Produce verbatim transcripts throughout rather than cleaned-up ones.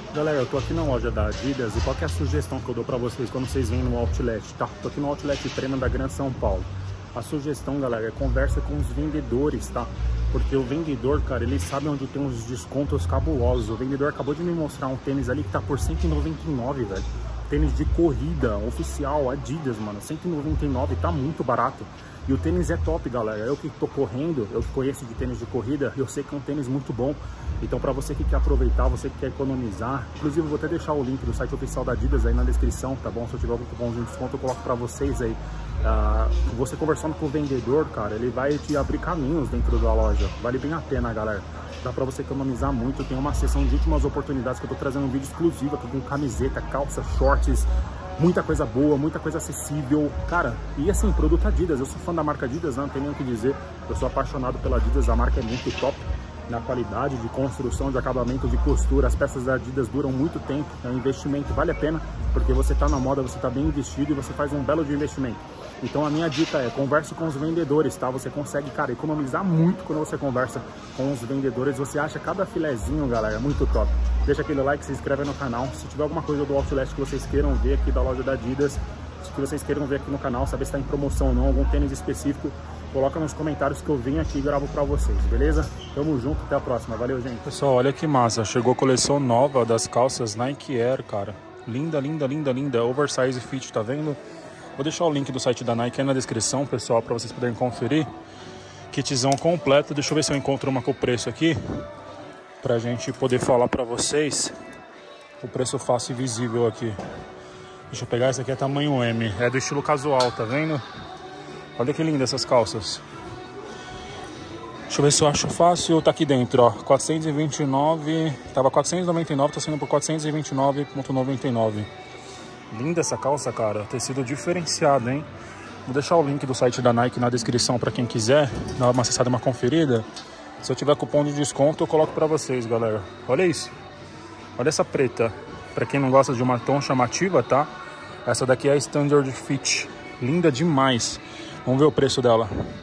Galera, eu tô aqui na loja da Adidas e qual que é a sugestão que eu dou pra vocês quando vocês vêm no Outlet, tá? Tô aqui no Outlet Premium da Grande São Paulo. A sugestão, galera, é conversa com os vendedores, tá? Porque o vendedor, cara, ele sabe onde tem uns descontos cabulosos. O vendedor acabou de me mostrar um tênis ali que tá por cento e noventa e nove, velho. Tênis de corrida, oficial, Adidas, mano. cento e noventa e nove, tá muito barato. E o tênis é top, galera. Eu que tô correndo, eu conheço de tênis de corrida, eu sei que é um tênis muito bom. Então, para você que quer aproveitar, você que quer economizar, inclusive eu vou até deixar o link do site oficial da Adidas aí na descrição, tá bom? Se eu tiver algum cupomzinho de desconto, eu coloco para vocês aí. Uh, você conversando com o vendedor, cara, ele vai te abrir caminhos dentro da loja. Vale bem a pena, galera. Dá para você economizar muito. Tem uma sessão de últimas oportunidades que eu tô trazendo um vídeo exclusivo aqui com camiseta, calça, shorts, muita coisa boa, muita coisa acessível, cara. E assim, produto Adidas, eu sou fã da marca Adidas, não tem nem o que dizer. Eu sou apaixonado pela Adidas, a marca é muito top na qualidade de construção, de acabamento, de costura. As peças da Adidas duram muito tempo, é um investimento, vale a pena, porque você tá na moda, você tá bem investido e você faz um belo de investimento. Então a minha dica é, converse com os vendedores, tá? Você consegue, cara, economizar muito quando você conversa com os vendedores. Você acha cada filezinho, galera, muito top. Deixa aquele like, se inscreve no canal. Se tiver alguma coisa do Outlet que vocês queiram ver aqui da loja da Adidas, que vocês queiram ver aqui no canal, saber se está em promoção ou não, algum tênis específico, coloca nos comentários que eu venho aqui e gravo pra vocês, beleza? Tamo junto, até a próxima. Valeu, gente. Pessoal, olha que massa. Chegou a coleção nova das calças Nike Air, cara. Linda, linda, linda, linda. Oversize fit, tá vendo? Vou deixar o link do site da Nike aí na descrição, pessoal, para vocês poderem conferir. Kitzão completo. Deixa eu ver se eu encontro uma com o preço aqui, pra gente poder falar pra vocês o preço fácil e visível aqui. Deixa eu pegar, essa aqui é tamanho M. É do estilo casual, tá vendo? Olha que linda essas calças. Deixa eu ver se eu acho fácil. Tá aqui dentro, ó. quatrocentos e vinte e nove. Tava quatrocentos e noventa e nove, tá saindo por quatrocentos e vinte e nove reais e noventa e nove centavos. Linda essa calça, cara. Tecido diferenciado, hein? Vou deixar o link do site da Nike na descrição para quem quiser dar uma acessada, uma conferida. Se eu tiver cupom de desconto, eu coloco para vocês, galera. Olha isso. Olha essa preta. Para quem não gosta de uma tão chamativa, tá? Essa daqui é a Standard Fit. Linda demais. Vamos ver o preço dela.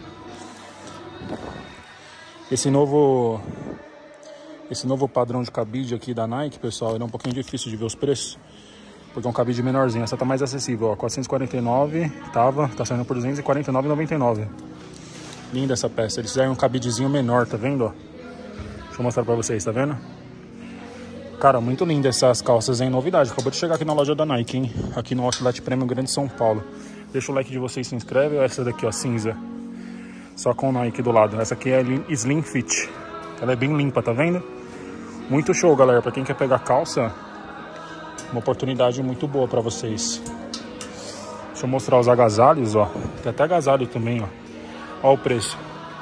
Esse novo... Esse novo padrão de cabide aqui da Nike, pessoal, ele é um pouquinho difícil de ver os preços, porque é um cabide menorzinho. Essa tá mais acessível, ó, quatrocentos e quarenta e nove, tava, tá saindo por duzentos e quarenta e nove reais e noventa e nove centavos. Linda essa peça. Eles fizeram um cabidezinho menor, tá vendo, ó? Deixa eu mostrar pra vocês, tá vendo? Cara, muito linda essas calças, hein? Novidade, acabou de chegar aqui na loja da Nike, hein? Aqui no Outlet Premium Grande São Paulo. Deixa o like de vocês, se inscreve. Essa daqui, ó, cinza, só com o Nike do lado. Essa aqui é a Slim Fit. Ela é bem limpa, tá vendo? Muito show, galera. Pra quem quer pegar calça, uma oportunidade muito boa pra vocês. Deixa eu mostrar os agasalhos, ó. Tem até agasalho também, ó. Ó o preço.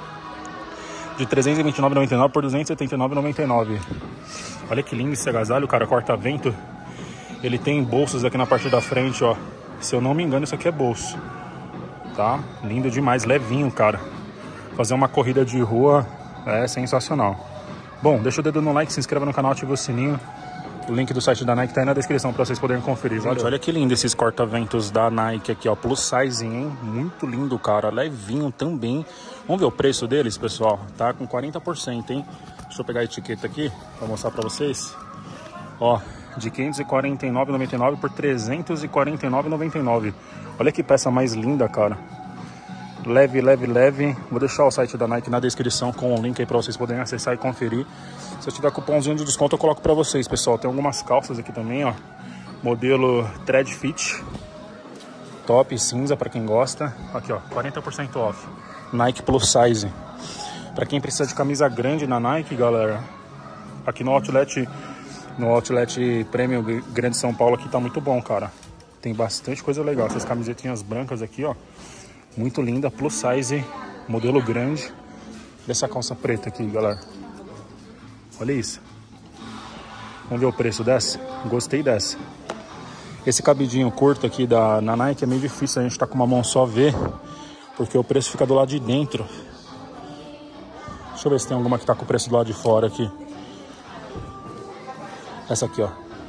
De trezentos e vinte e nove reais e noventa e nove centavos por duzentos e setenta e nove reais e noventa e nove centavos. Olha que lindo esse agasalho, cara. Corta-vento. Ele tem bolsos aqui na parte da frente, ó. Se eu não me engano, isso aqui é bolso. Tá? Lindo demais. Levinho, cara. Fazer uma corrida de rua é sensacional. Bom, deixa o dedo no like, se inscreva no canal, ative o sininho. O link do site da Nike tá aí na descrição para vocês poderem conferir. Valeu. Olha que lindo esses corta-ventos da Nike aqui, ó. Plus size, hein? Muito lindo, cara. Levinho também. Vamos ver o preço deles, pessoal. Tá com quarenta por cento, hein? Deixa eu pegar a etiqueta aqui para mostrar para vocês. Ó, de quinhentos e quarenta e nove reais e noventa e nove centavos por trezentos e quarenta e nove reais e noventa e nove centavos. Olha que peça mais linda, cara. Leve, leve, leve. Vou deixar o site da Nike na descrição com o link aí para vocês poderem acessar e conferir. Se eu tiver cupomzinho de desconto, eu coloco para vocês, pessoal. Tem algumas calças aqui também, ó. Modelo Thread Fit. Top, cinza, para quem gosta. Aqui, ó, quarenta por cento off. Nike Plus Size. Para quem precisa de camisa grande na Nike, galera, aqui no Outlet, no Outlet Premium Grande São Paulo aqui tá muito bom, cara. Tem bastante coisa legal. Essas camisetinhas brancas aqui, ó. Muito linda, plus size, modelo grande. Olha essa calça preta aqui, galera. Olha isso. Vamos ver o preço dessa? Gostei dessa. Esse cabidinho curto aqui da na Nike é meio difícil a gente tá com uma mão só ver, porque o preço fica do lado de dentro. Deixa eu ver se tem alguma que tá com o preço do lado de fora aqui. Essa aqui, ó.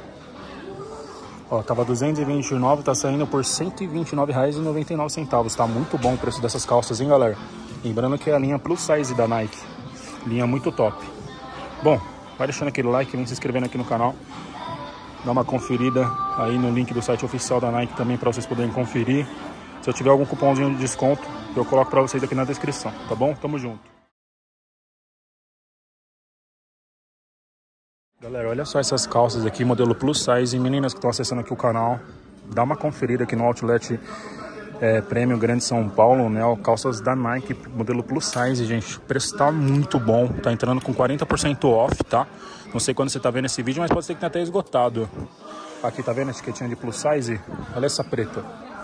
Ó, tava duzentos e vinte e nove, tá saindo por cento e vinte e nove reais e noventa e nove centavos. Tá muito bom o preço dessas calças, hein, galera? Lembrando que é a linha Plus Size da Nike. Linha muito top. Bom, vai deixando aquele like, vem se inscrevendo aqui no canal. Dá uma conferida aí no link do site oficial da Nike também para vocês poderem conferir. Se eu tiver algum cupomzinho de desconto, eu coloco para vocês aqui na descrição, tá bom? Tamo junto. Galera, olha só essas calças aqui, modelo plus size. Meninas que estão acessando aqui o canal, dá uma conferida aqui no Outlet é, Premium Grande São Paulo, né? Ó, calças da Nike, modelo plus size, gente. O preço tá muito bom, tá entrando com quarenta por cento off, tá? Não sei quando você tá vendo esse vídeo, mas pode ser que tenha até esgotado. Aqui, tá vendo a etiquetinha de plus size? Olha essa preta.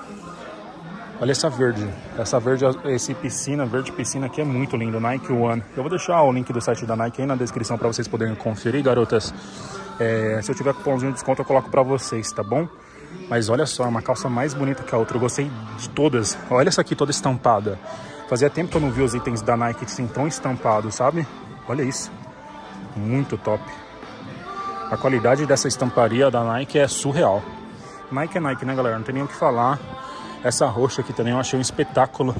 Olha essa verde, essa verde, esse piscina, verde piscina aqui é muito lindo, Nike One. Eu vou deixar o link do site da Nike aí na descrição para vocês poderem conferir, garotas. É, se eu tiver cupomzinho de desconto eu coloco para vocês, tá bom? Mas olha só, é uma calça mais bonita que a outra, eu gostei de todas. Olha essa aqui toda estampada. Fazia tempo que eu não vi os itens da Nike assim tão estampados, sabe? Olha isso, muito top. A qualidade dessa estamparia da Nike é surreal. Nike é Nike, né, galera? Não tem nem o que falar. Essa roxa aqui também eu achei um espetáculo,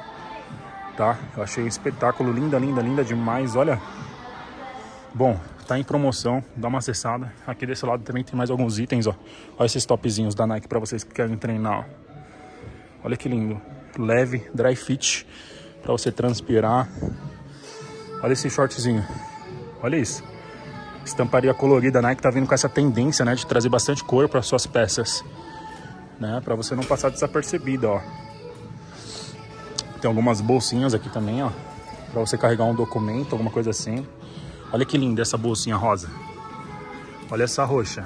tá? Eu achei um espetáculo, linda, linda, linda demais, olha. Bom, tá em promoção, dá uma acessada. Aqui desse lado também tem mais alguns itens, ó. Olha esses topzinhos da Nike pra vocês que querem treinar, ó. Olha que lindo. Leve, dry fit, pra você transpirar. Olha esse shortzinho, olha isso. Estamparia colorida, a Nike tá vindo com essa tendência, né, de trazer bastante cor para suas peças. Né, para você não passar desapercebido, ó. Tem algumas bolsinhas aqui também, ó, para você carregar um documento, alguma coisa assim. Olha que linda essa bolsinha rosa. Olha essa roxa.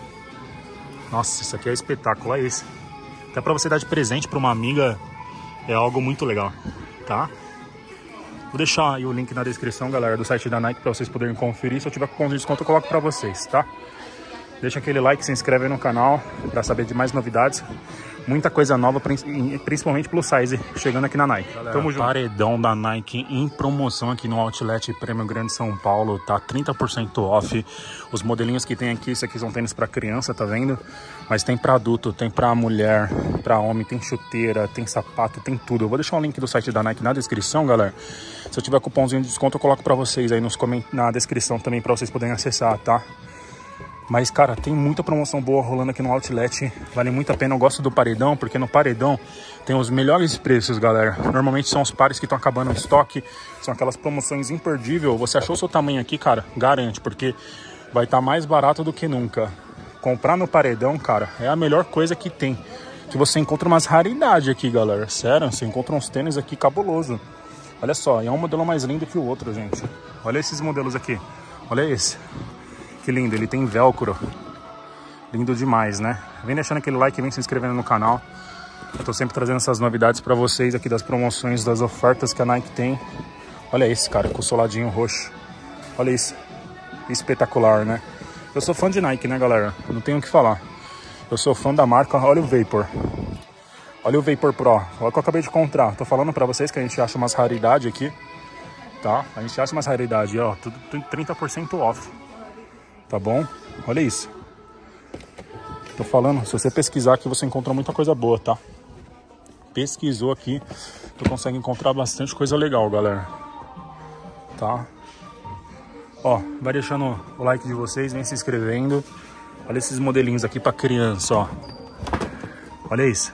Nossa, isso aqui é espetáculo, é esse. Até para você dar de presente para uma amiga é algo muito legal, tá? Vou deixar aí o link na descrição, galera, do site da Nike para vocês poderem conferir. Se eu tiver cupom de desconto eu coloco para vocês, tá? Deixa aquele like, se inscreve aí no canal para saber de mais novidades. Muita coisa nova, principalmente plus size, chegando aqui na Nike. Galera, tamo junto. Paredão da Nike em promoção aqui no Outlet Premium Grande São Paulo, tá trinta por cento off. Os modelinhos que tem aqui, isso aqui são tênis para criança, tá vendo? Mas tem para adulto, tem para mulher, para homem, tem chuteira, tem sapato, tem tudo. Eu vou deixar o link do site da Nike na descrição, galera. Se eu tiver cupomzinho de desconto, eu coloco para vocês aí nos coment... na descrição também para vocês poderem acessar, tá? Mas, cara, tem muita promoção boa rolando aqui no Outlet. Vale muito a pena. Eu gosto do Paredão, porque no Paredão tem os melhores preços, galera. Normalmente são os pares que estão acabando o estoque. São aquelas promoções imperdíveis. Você achou o seu tamanho aqui, cara? Garante, porque vai estar mais barato do que nunca. Comprar no Paredão, cara, é a melhor coisa que tem. Que você encontra umas raridades aqui, galera. Sério, você encontra uns tênis aqui cabuloso. Olha só, e é um modelo mais lindo que o outro, gente. Olha esses modelos aqui. Olha esse. Que lindo, ele tem velcro. Lindo demais, né? Vem deixando aquele like, vem se inscrevendo no canal. Eu tô sempre trazendo essas novidades pra vocês aqui das promoções, das ofertas que a Nike tem. Olha esse, cara, com o soladinho roxo. Olha isso. Espetacular, né? Eu sou fã de Nike, né, galera? Não tenho o que falar. Eu sou fã da marca. Olha o Vapor. Olha o Vapor Pro. Olha o que eu acabei de encontrar. Tô falando pra vocês que a gente acha umas raridades aqui. Tá? A gente acha umas raridades, ó. Tudo trinta por cento off. Tá bom? Olha isso. Tô falando, se você pesquisar aqui, você encontra muita coisa boa, tá? Pesquisou aqui, tu consegue encontrar bastante coisa legal, galera. Tá? Ó, vai deixando o like de vocês, vem se inscrevendo. Olha esses modelinhos aqui pra criança, ó. Olha isso.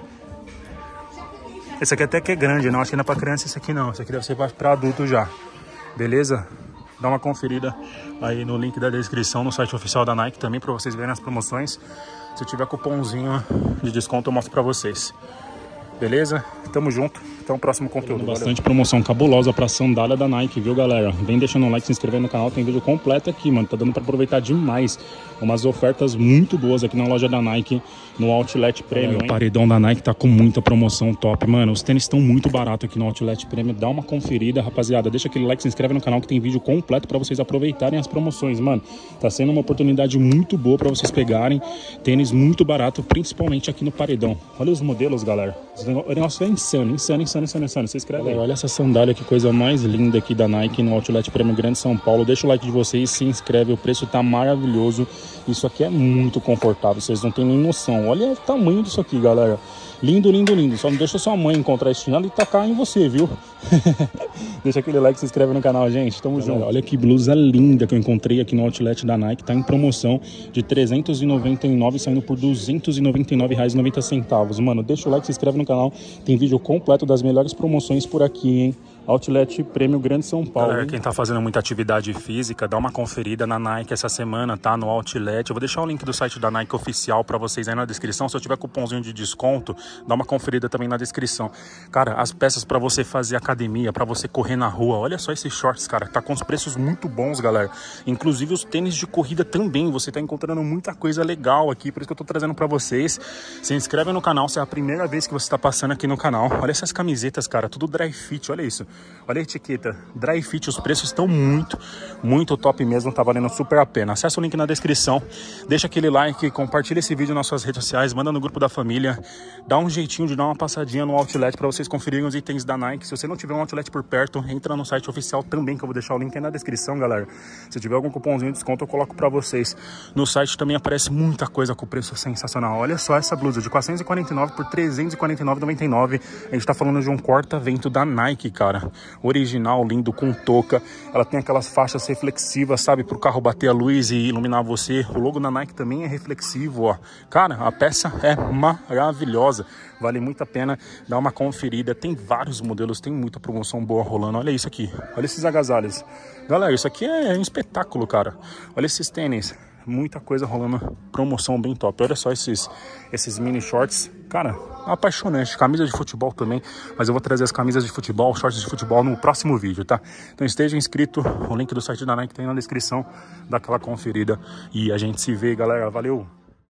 Esse aqui até que é grande, não acho que não é pra criança esse aqui não. Esse aqui deve ser pra adulto já. Beleza? Dá uma conferida aí no link da descrição no site oficial da Nike também para vocês verem as promoções. Se eu tiver cupomzinho de desconto eu mostro para vocês. Beleza? Tamo junto. Até o próximo conteúdo. Tem bastante promoção cabulosa pra sandália da Nike, viu, galera? Vem deixando um like, se inscrevendo no canal. Tem vídeo completo aqui, mano. Tá dando pra aproveitar demais. Umas ofertas muito boas aqui na loja da Nike, no Outlet Premium. O paredão da Nike tá com muita promoção top, mano. Os tênis estão muito baratos aqui no Outlet Premium. Dá uma conferida, rapaziada. Deixa aquele like, se inscreve no canal que tem vídeo completo pra vocês aproveitarem as promoções, mano. Tá sendo uma oportunidade muito boa pra vocês pegarem tênis muito barato, principalmente aqui no paredão. Olha os modelos, galera. O negócio é insano, insano, insano, insano, insano. Se inscreve aí. Olha essa sandália, que coisa mais linda aqui da Nike no Outlet Premium Grande São Paulo. Deixa o like de vocês, se inscreve, o preço tá maravilhoso. Isso aqui é muito confortável, vocês não têm nem noção. Olha o tamanho disso aqui, galera. Lindo, lindo, lindo. Só não deixa sua mãe encontrar esse chinelo e tacar em você, viu? Deixa aquele like, se inscreve no canal, gente. Tamo junto. Olha que blusa linda que eu encontrei aqui no outlet da Nike. Tá em promoção de trezentos e noventa e nove reais, saindo por duzentos e noventa e nove reais e noventa centavos. Mano, deixa o like, se inscreve no canal. Tem vídeo completo das melhores promoções por aqui, hein? Outlet Prêmio Grande São Paulo. Galera, quem tá fazendo muita atividade física, dá uma conferida na Nike essa semana, tá? No Outlet. Eu vou deixar o link do site da Nike oficial pra vocês aí na descrição. Se eu tiver cupomzinho de desconto, dá uma conferida também na descrição. Cara, as peças pra você fazer academia, pra você correr na rua. Olha só esses shorts, cara. Tá com os preços muito bons, galera. Inclusive os tênis de corrida também. Você tá encontrando muita coisa legal aqui, por isso que eu tô trazendo pra vocês. Se inscreve no canal se é a primeira vez que você tá passando aqui no canal. Olha essas camisetas, cara. Tudo dry fit, olha isso. Olha a etiqueta, dry fit, os preços estão muito, muito top mesmo, tá valendo super a pena. Acessa o link na descrição, deixa aquele like, compartilha esse vídeo nas suas redes sociais, manda no grupo da família, dá um jeitinho de dar uma passadinha no outlet para vocês conferirem os itens da Nike. Se você não tiver um outlet por perto, entra no site oficial também, que eu vou deixar o link aí na descrição, galera. Se tiver algum cupomzinho de desconto, eu coloco para vocês. No site também aparece muita coisa com preço sensacional. Olha só essa blusa de quatrocentos e quarenta e nove por trezentos e quarenta e nove reais e noventa e nove centavos. A gente tá falando de um corta-vento da Nike, cara. Original, lindo, com touca. Ela tem aquelas faixas reflexivas, sabe, pro carro bater a luz e iluminar você. O logo da Nike também é reflexivo, ó. Cara, a peça é maravilhosa. Vale muito a pena dar uma conferida. Tem vários modelos, tem muita promoção boa rolando. Olha isso aqui, olha esses agasalhos. Galera, isso aqui é um espetáculo, cara. Olha esses tênis. Muita coisa rolando, promoção bem top. Olha só esses, esses mini shorts. Cara, apaixonante. Camisa de futebol também. Mas eu vou trazer as camisas de futebol, shorts de futebol no próximo vídeo, tá? Então esteja inscrito. O link do site da Nike tem na descrição. Dá aquela conferida. E a gente se vê, galera. Valeu!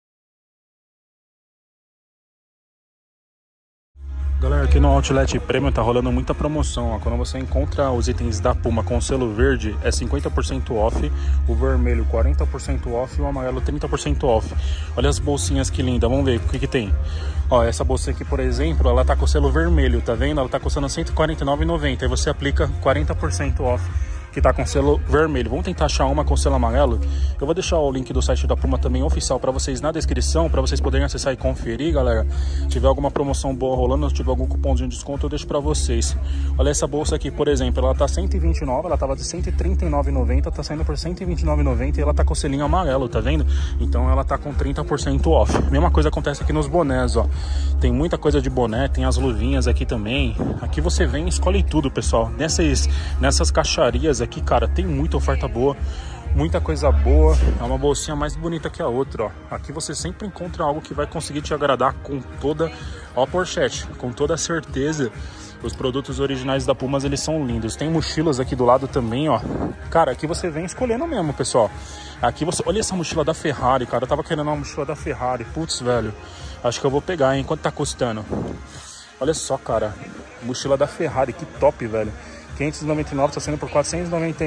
Galera, aqui no Outlet Premium tá rolando muita promoção, ó. Quando você encontra os itens da Puma com selo verde, é cinquenta por cento off, o vermelho quarenta por cento off e o amarelo trinta por cento off. Olha as bolsinhas que linda, vamos ver o que que tem. Ó, essa bolsa aqui, por exemplo, ela tá com selo vermelho, tá vendo? Ela tá custando cento e quarenta e nove reais e noventa centavos. Aí você aplica quarenta por cento off, que tá com selo vermelho. Vamos tentar achar uma com selo amarelo. Eu vou deixar o link do site da Puma também oficial para vocês na descrição, para vocês poderem acessar e conferir, galera. Se tiver alguma promoção boa rolando, se tiver algum cupomzinho de desconto, eu deixo para vocês. Olha essa bolsa aqui, por exemplo, ela tá cento e vinte e nove, ela tava de cento e trinta e nove reais e noventa centavos, tá saindo por cento e vinte e nove reais e noventa centavos e ela tá com o selinho amarelo, tá vendo? Então ela tá com trinta por cento off. Mesma coisa acontece aqui nos bonés, ó. Tem muita coisa de boné, tem as luvinhas aqui também. Aqui você vem e escolhe tudo, pessoal. Nessas, nessas caixarias aqui, cara, tem muita oferta boa, muita coisa boa. É uma bolsinha mais bonita que a outra, ó. Aqui você sempre encontra algo que vai conseguir te agradar com toda, ó, pochete, com toda a certeza. Os produtos originais da Puma, eles são lindos. Tem mochilas aqui do lado também, ó. Cara, aqui você vem escolhendo mesmo, pessoal. Aqui você... Olha essa mochila da Ferrari, cara. Eu tava querendo uma mochila da Ferrari. Putz, velho. Acho que eu vou pegar, hein? Quanto tá custando? Olha só, cara. Mochila da Ferrari, que top, velho. quinhentos e noventa e nove, tá sendo por quatrocentos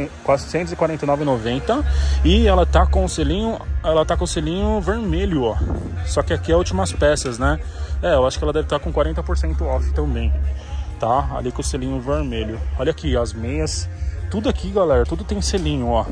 e quarenta e nove reais e noventa centavos. E ela tá com o selinho, ela tá com o selinho vermelho, ó. Só que aqui é últimas peças, né? É, eu acho que ela deve estar com quarenta por cento off também. Tá? Ali com o selinho vermelho. Olha aqui, as meias. Tudo aqui, galera, tudo tem selinho, ó.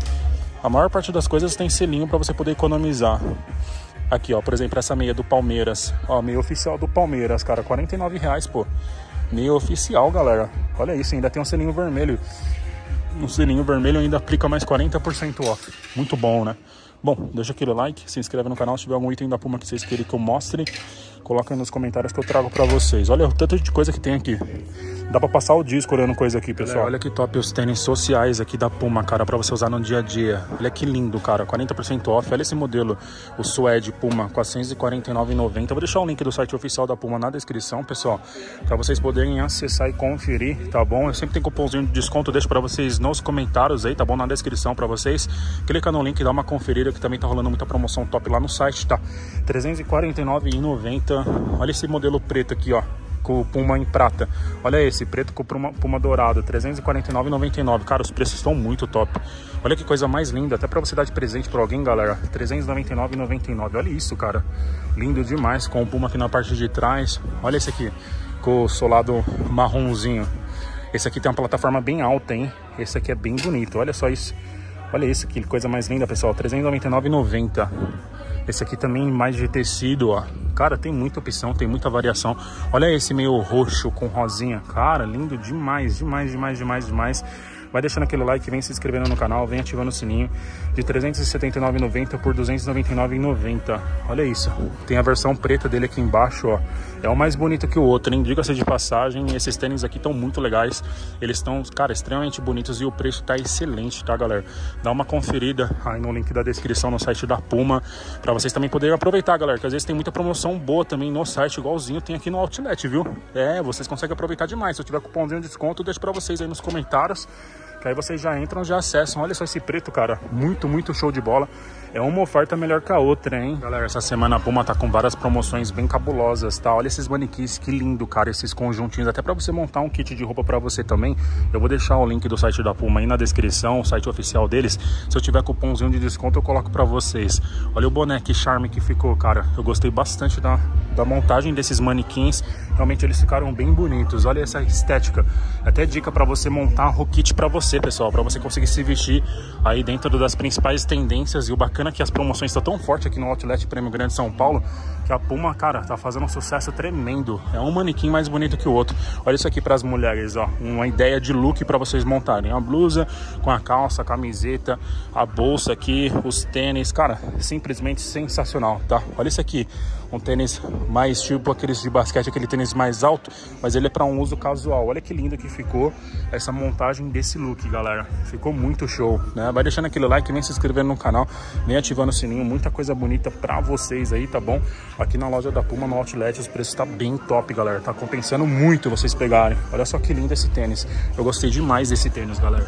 A maior parte das coisas tem selinho pra você poder economizar. Aqui, ó, por exemplo, essa meia do Palmeiras. Ó, meia oficial do Palmeiras, cara, quarenta e nove reais, pô. Meia oficial, galera. Olha isso, ainda tem um selinho vermelho. Um selinho vermelho ainda aplica mais quarenta por cento off. Muito bom, né? Bom, deixa aquele like, se inscreve no canal. Se tiver algum item da Puma que vocês querem que eu mostre, coloca aí nos comentários que eu trago pra vocês. Olha o tanto de coisa que tem aqui. Dá pra passar o dia escolhendo coisa aqui, pessoal. Olha que top os tênis sociais aqui da Puma, cara, pra você usar no dia a dia. Olha que lindo, cara, quarenta por cento off. Olha esse modelo, o suede Puma, quatrocentos e quarenta e nove reais e noventa centavos. Eu vou deixar o link do site oficial da Puma na descrição, pessoal, pra vocês poderem acessar e conferir, tá bom? Eu sempre tenho cupomzinho de desconto, deixo pra vocês nos comentários aí, tá bom? Na descrição pra vocês. Clica no link e dá uma conferida, que também tá rolando muita promoção top lá no site, tá? trezentos e quarenta e nove reais e noventa centavos. Olha esse modelo preto aqui, ó, com o Puma em prata. Olha esse, preto com o Puma, Puma dourado, trezentos e quarenta e nove reais e noventa e nove centavos. Cara, os preços estão muito top. Olha que coisa mais linda, até pra você dar de presente pra alguém, galera. trezentos e noventa e nove reais e noventa e nove centavos. Olha isso, cara. Lindo demais, com o Puma aqui na parte de trás. Olha esse aqui, com o solado marronzinho. Esse aqui tem uma plataforma bem alta, hein? Esse aqui é bem bonito, olha só isso. Olha isso, que coisa mais linda, pessoal. trezentos e noventa e nove reais e noventa centavos. Esse aqui também mais de tecido, ó. Cara, tem muita opção, tem muita variação. Olha esse meio roxo com rosinha. Cara, lindo demais, demais, demais, demais, demais. Vai deixando aquele like, vem se inscrevendo no canal, vem ativando o sininho. De trezentos e setenta e nove reais e noventa centavos por duzentos e noventa e nove reais e noventa centavos. Olha isso. Tem a versão preta dele aqui embaixo, ó. É o mais bonito que o outro, hein? Diga-se de passagem, esses tênis aqui estão muito legais. Eles estão, cara, extremamente bonitos e o preço tá excelente, tá, galera? Dá uma conferida aí no link da descrição no site da Puma, pra vocês também poderem aproveitar, galera, que às vezes tem muita promoção boa também no site, igualzinho tem aqui no Outlet, viu? É, vocês conseguem aproveitar demais. Se eu tiver cupomzinho de desconto, eu deixo pra vocês aí nos comentários, que aí vocês já entram, já acessam. Olha só esse preto, cara, muito, muito show de bola. É uma oferta melhor que a outra, hein? Galera, essa semana a Puma tá com várias promoções bem cabulosas, tá? Olha esses manequins, que lindo, cara, esses conjuntinhos. Até pra você montar um kit de roupa pra você também. Eu vou deixar o link do site da Puma aí na descrição, o site oficial deles. Se eu tiver cupomzinho de desconto, eu coloco pra vocês. Olha o boné, que charme que ficou, cara. Eu gostei bastante da, da montagem desses manequins. Realmente eles ficaram bem bonitos. Olha essa estética. Até dica pra você montar um kit pra você, pessoal, pra você conseguir se vestir aí dentro das principais tendências. E o bacana é que as promoções estão tão fortes aqui no Outlet Prêmio Grande São Paulo, que a Puma, cara, tá fazendo um sucesso tremendo. É um manequim mais bonito que o outro. Olha isso aqui para as mulheres, ó, uma ideia de look para vocês montarem. A blusa com a calça, a camiseta, a bolsa aqui, os tênis, cara, simplesmente sensacional, tá? Olha isso aqui, um tênis mais tipo aqueles de basquete, aquele tênis mais alto, mas ele é para um uso casual. Olha que lindo que ficou essa montagem desse look, galera. Ficou muito show, né? Vai deixando aquele like, vem se inscrevendo no canal, vem ativando o sininho, muita coisa bonita pra vocês aí, tá bom? Aqui na loja da Puma, no Outlet, os preços tá bem top, galera. Tá compensando muito vocês pegarem. Olha só que lindo esse tênis. Eu gostei demais desse tênis, galera.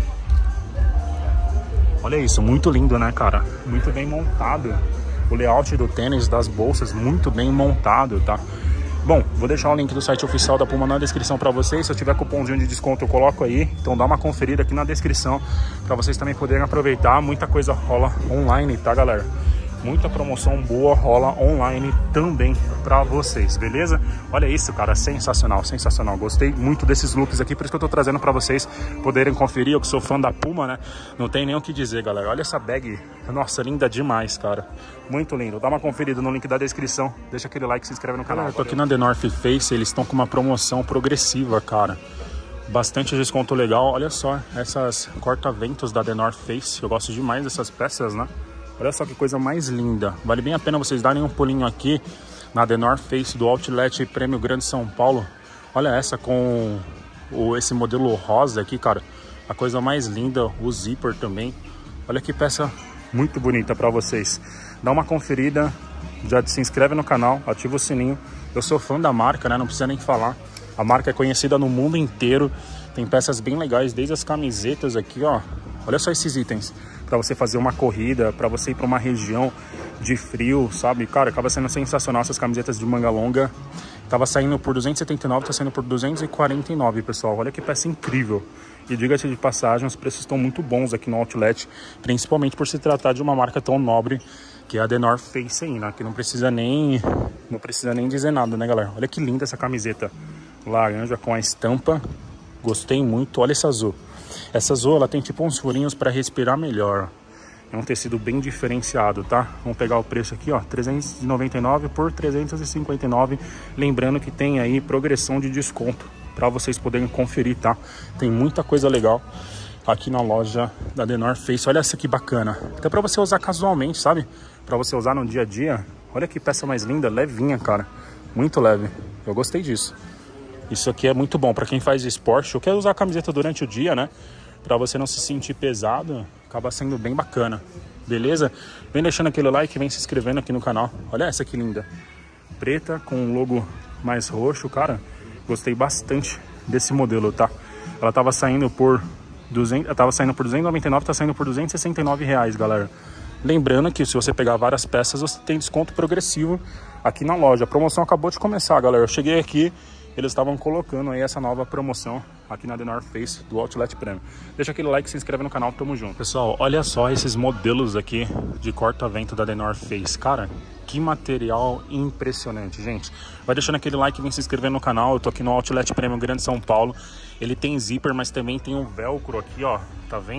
Olha isso, muito lindo, né, cara? Muito bem montado. O layout do tênis, das bolsas, muito bem montado, tá? Bom, vou deixar o link do site oficial da Puma na descrição para vocês. Se eu tiver cupomzinho de desconto, eu coloco aí. Então dá uma conferida aqui na descrição para vocês também poderem aproveitar. Muita coisa rola online, tá, galera? Muita promoção boa rola online também pra vocês, beleza? Olha isso, cara, sensacional, sensacional. Gostei muito desses looks aqui, por isso que eu tô trazendo pra vocês poderem conferir. Eu que sou fã da Puma, né? Não tem nem o que dizer, galera. Olha essa bag, nossa, linda demais, cara. Muito lindo. Dá uma conferida no link da descrição. Deixa aquele like, se inscreve no canal. Eu tô aqui na The North Face, eles estão com uma promoção progressiva, cara. Bastante desconto legal. Olha só, essas corta-ventos da The North Face. Eu gosto demais dessas peças, né? Olha só que coisa mais linda. Vale bem a pena vocês darem um pulinho aqui na The North Face do Outlet Prêmio Grande São Paulo. Olha essa com o, esse modelo rosa aqui, cara. A coisa mais linda, o zíper também. Olha que peça muito bonita pra vocês. Dá uma conferida, já se inscreve no canal, ativa o sininho. Eu sou fã da marca, né? Não precisa nem falar. A marca é conhecida no mundo inteiro. Tem peças bem legais, desde as camisetas aqui, ó. Olha só esses itens. Pra você fazer uma corrida, pra você ir pra uma região de frio, sabe? Cara, acaba sendo sensacional essas camisetas de manga longa. Tava saindo por duzentos e setenta e nove, tá saindo por duzentos e quarenta e nove, pessoal. Olha que peça incrível. E diga-se de passagem, os preços estão muito bons aqui no Outlet, principalmente por se tratar de uma marca tão nobre que é a The North Face aí, né? Que não precisa nem, não precisa nem dizer nada, né, galera? Olha que linda essa camiseta laranja com a estampa. Gostei muito. Olha essa azul. Essa azul, ela tem tipo uns furinhos para respirar melhor. É um tecido bem diferenciado, tá? Vamos pegar o preço aqui, ó, trezentos e noventa e nove por trezentos e cinquenta e nove. Lembrando que tem aí progressão de desconto para vocês poderem conferir, tá? Tem muita coisa legal aqui na loja da The North Face. Olha essa que bacana. Até para você usar casualmente, sabe? Para você usar no dia a dia. Olha que peça mais linda, levinha, cara. Muito leve. Eu gostei disso. Isso aqui é muito bom para quem faz esporte ou quer usar a camiseta durante o dia, né? Para você não se sentir pesado, acaba sendo bem bacana. Beleza? Vem deixando aquele like, vem se inscrevendo aqui no canal. Olha essa que linda. Preta com um logo mais roxo, cara. Gostei bastante desse modelo, tá? Ela tava saindo por duzentos, tava saindo por duzentos e noventa e nove, tá saindo por duzentos e sessenta e nove reais, galera. Lembrando que se você pegar várias peças, você tem desconto progressivo aqui na loja. A promoção acabou de começar, galera. Eu cheguei aqui, eles estavam colocando aí essa nova promoção aqui na The North Face do Outlet Prêmio. Deixa aquele like, se inscreve no canal, tamo junto. Pessoal, olha só esses modelos aqui de corta-vento da The North Face. Cara, que material impressionante, gente. Vai deixando aquele like, vem se inscrever no canal. Eu tô aqui no Outlet Prêmio Grande São Paulo. Ele tem zíper, mas também tem um velcro aqui, ó. Tá vendo?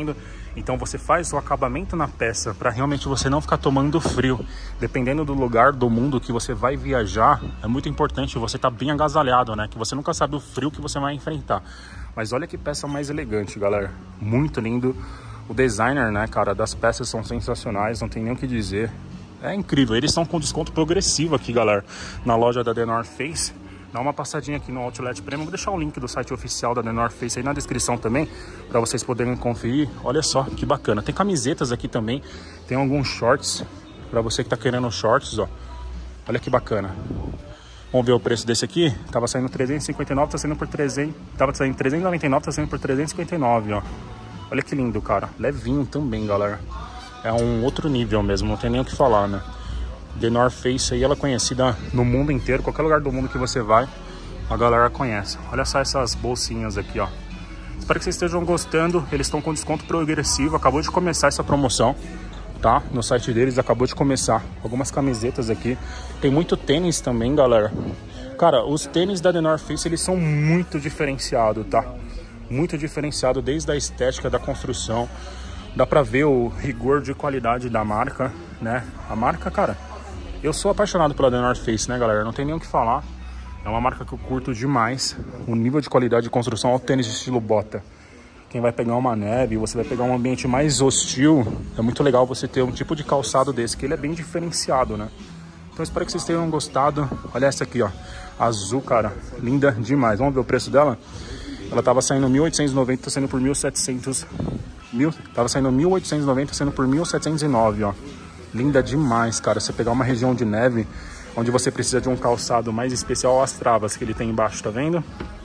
Então você faz o acabamento na peça para realmente você não ficar tomando frio. Dependendo do lugar do mundo que você vai viajar, é muito importante você estar bem agasalhado, né? Que você nunca sabe o frio que você vai enfrentar. Mas olha que peça mais elegante, galera. Muito lindo. O designer, né, cara, das peças são sensacionais, não tem nem o que dizer. É incrível. Eles estão com desconto progressivo aqui, galera, na loja da The North Face. Dá uma passadinha aqui no Outlet Premium. Vou deixar o link do site oficial da The North Face aí na descrição também, para vocês poderem conferir. Olha só que bacana. Tem camisetas aqui também. Tem alguns shorts para você que tá querendo shorts, ó. Olha que bacana. Vamos ver o preço desse aqui. Tava saindo trezentos e cinquenta e nove, tá saindo por trezentos. Tava saindo trezentos e noventa e nove, tá saindo por trezentos e cinquenta e nove, ó. Olha que lindo, cara. Levinho também, galera. É um outro nível mesmo, não tem nem o que falar, né? The North Face aí, ela é conhecida no mundo inteiro. Qualquer lugar do mundo que você vai, a galera conhece. Olha só essas bolsinhas aqui, ó. Espero que vocês estejam gostando. Eles estão com desconto progressivo. Acabou de começar essa promoção, tá? No site deles acabou de começar. Algumas camisetas aqui. Tem muito tênis também, galera. Cara, os tênis da The North Face, eles são muito diferenciados, tá? Muito diferenciado desde a estética da construção. Dá pra ver o rigor de qualidade da marca, né? A marca, cara, eu sou apaixonado pela The North Face, né, galera? Não tem nem o que falar. É uma marca que eu curto demais. O nível de qualidade de construção, ao tênis de estilo bota. Quem vai pegar uma neve, você vai pegar um ambiente mais hostil, é muito legal você ter um tipo de calçado desse, que ele é bem diferenciado, né? Então espero que vocês tenham gostado. Olha essa aqui, ó. Azul, cara. Linda demais. Vamos ver o preço dela? Ela tava saindo mil oitocentos e noventa, tá saindo por mil e setecentos. Mil, tava saindo mil oitocentos e noventa, saindo por mil setecentos e nove, ó. Linda demais, cara. Você pegar uma região de neve, onde você precisa de um calçado mais especial, as travas que ele tem embaixo, tá vendo?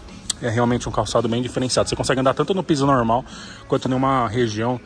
É realmente um calçado bem diferenciado. Você consegue andar tanto no piso normal, quanto numa região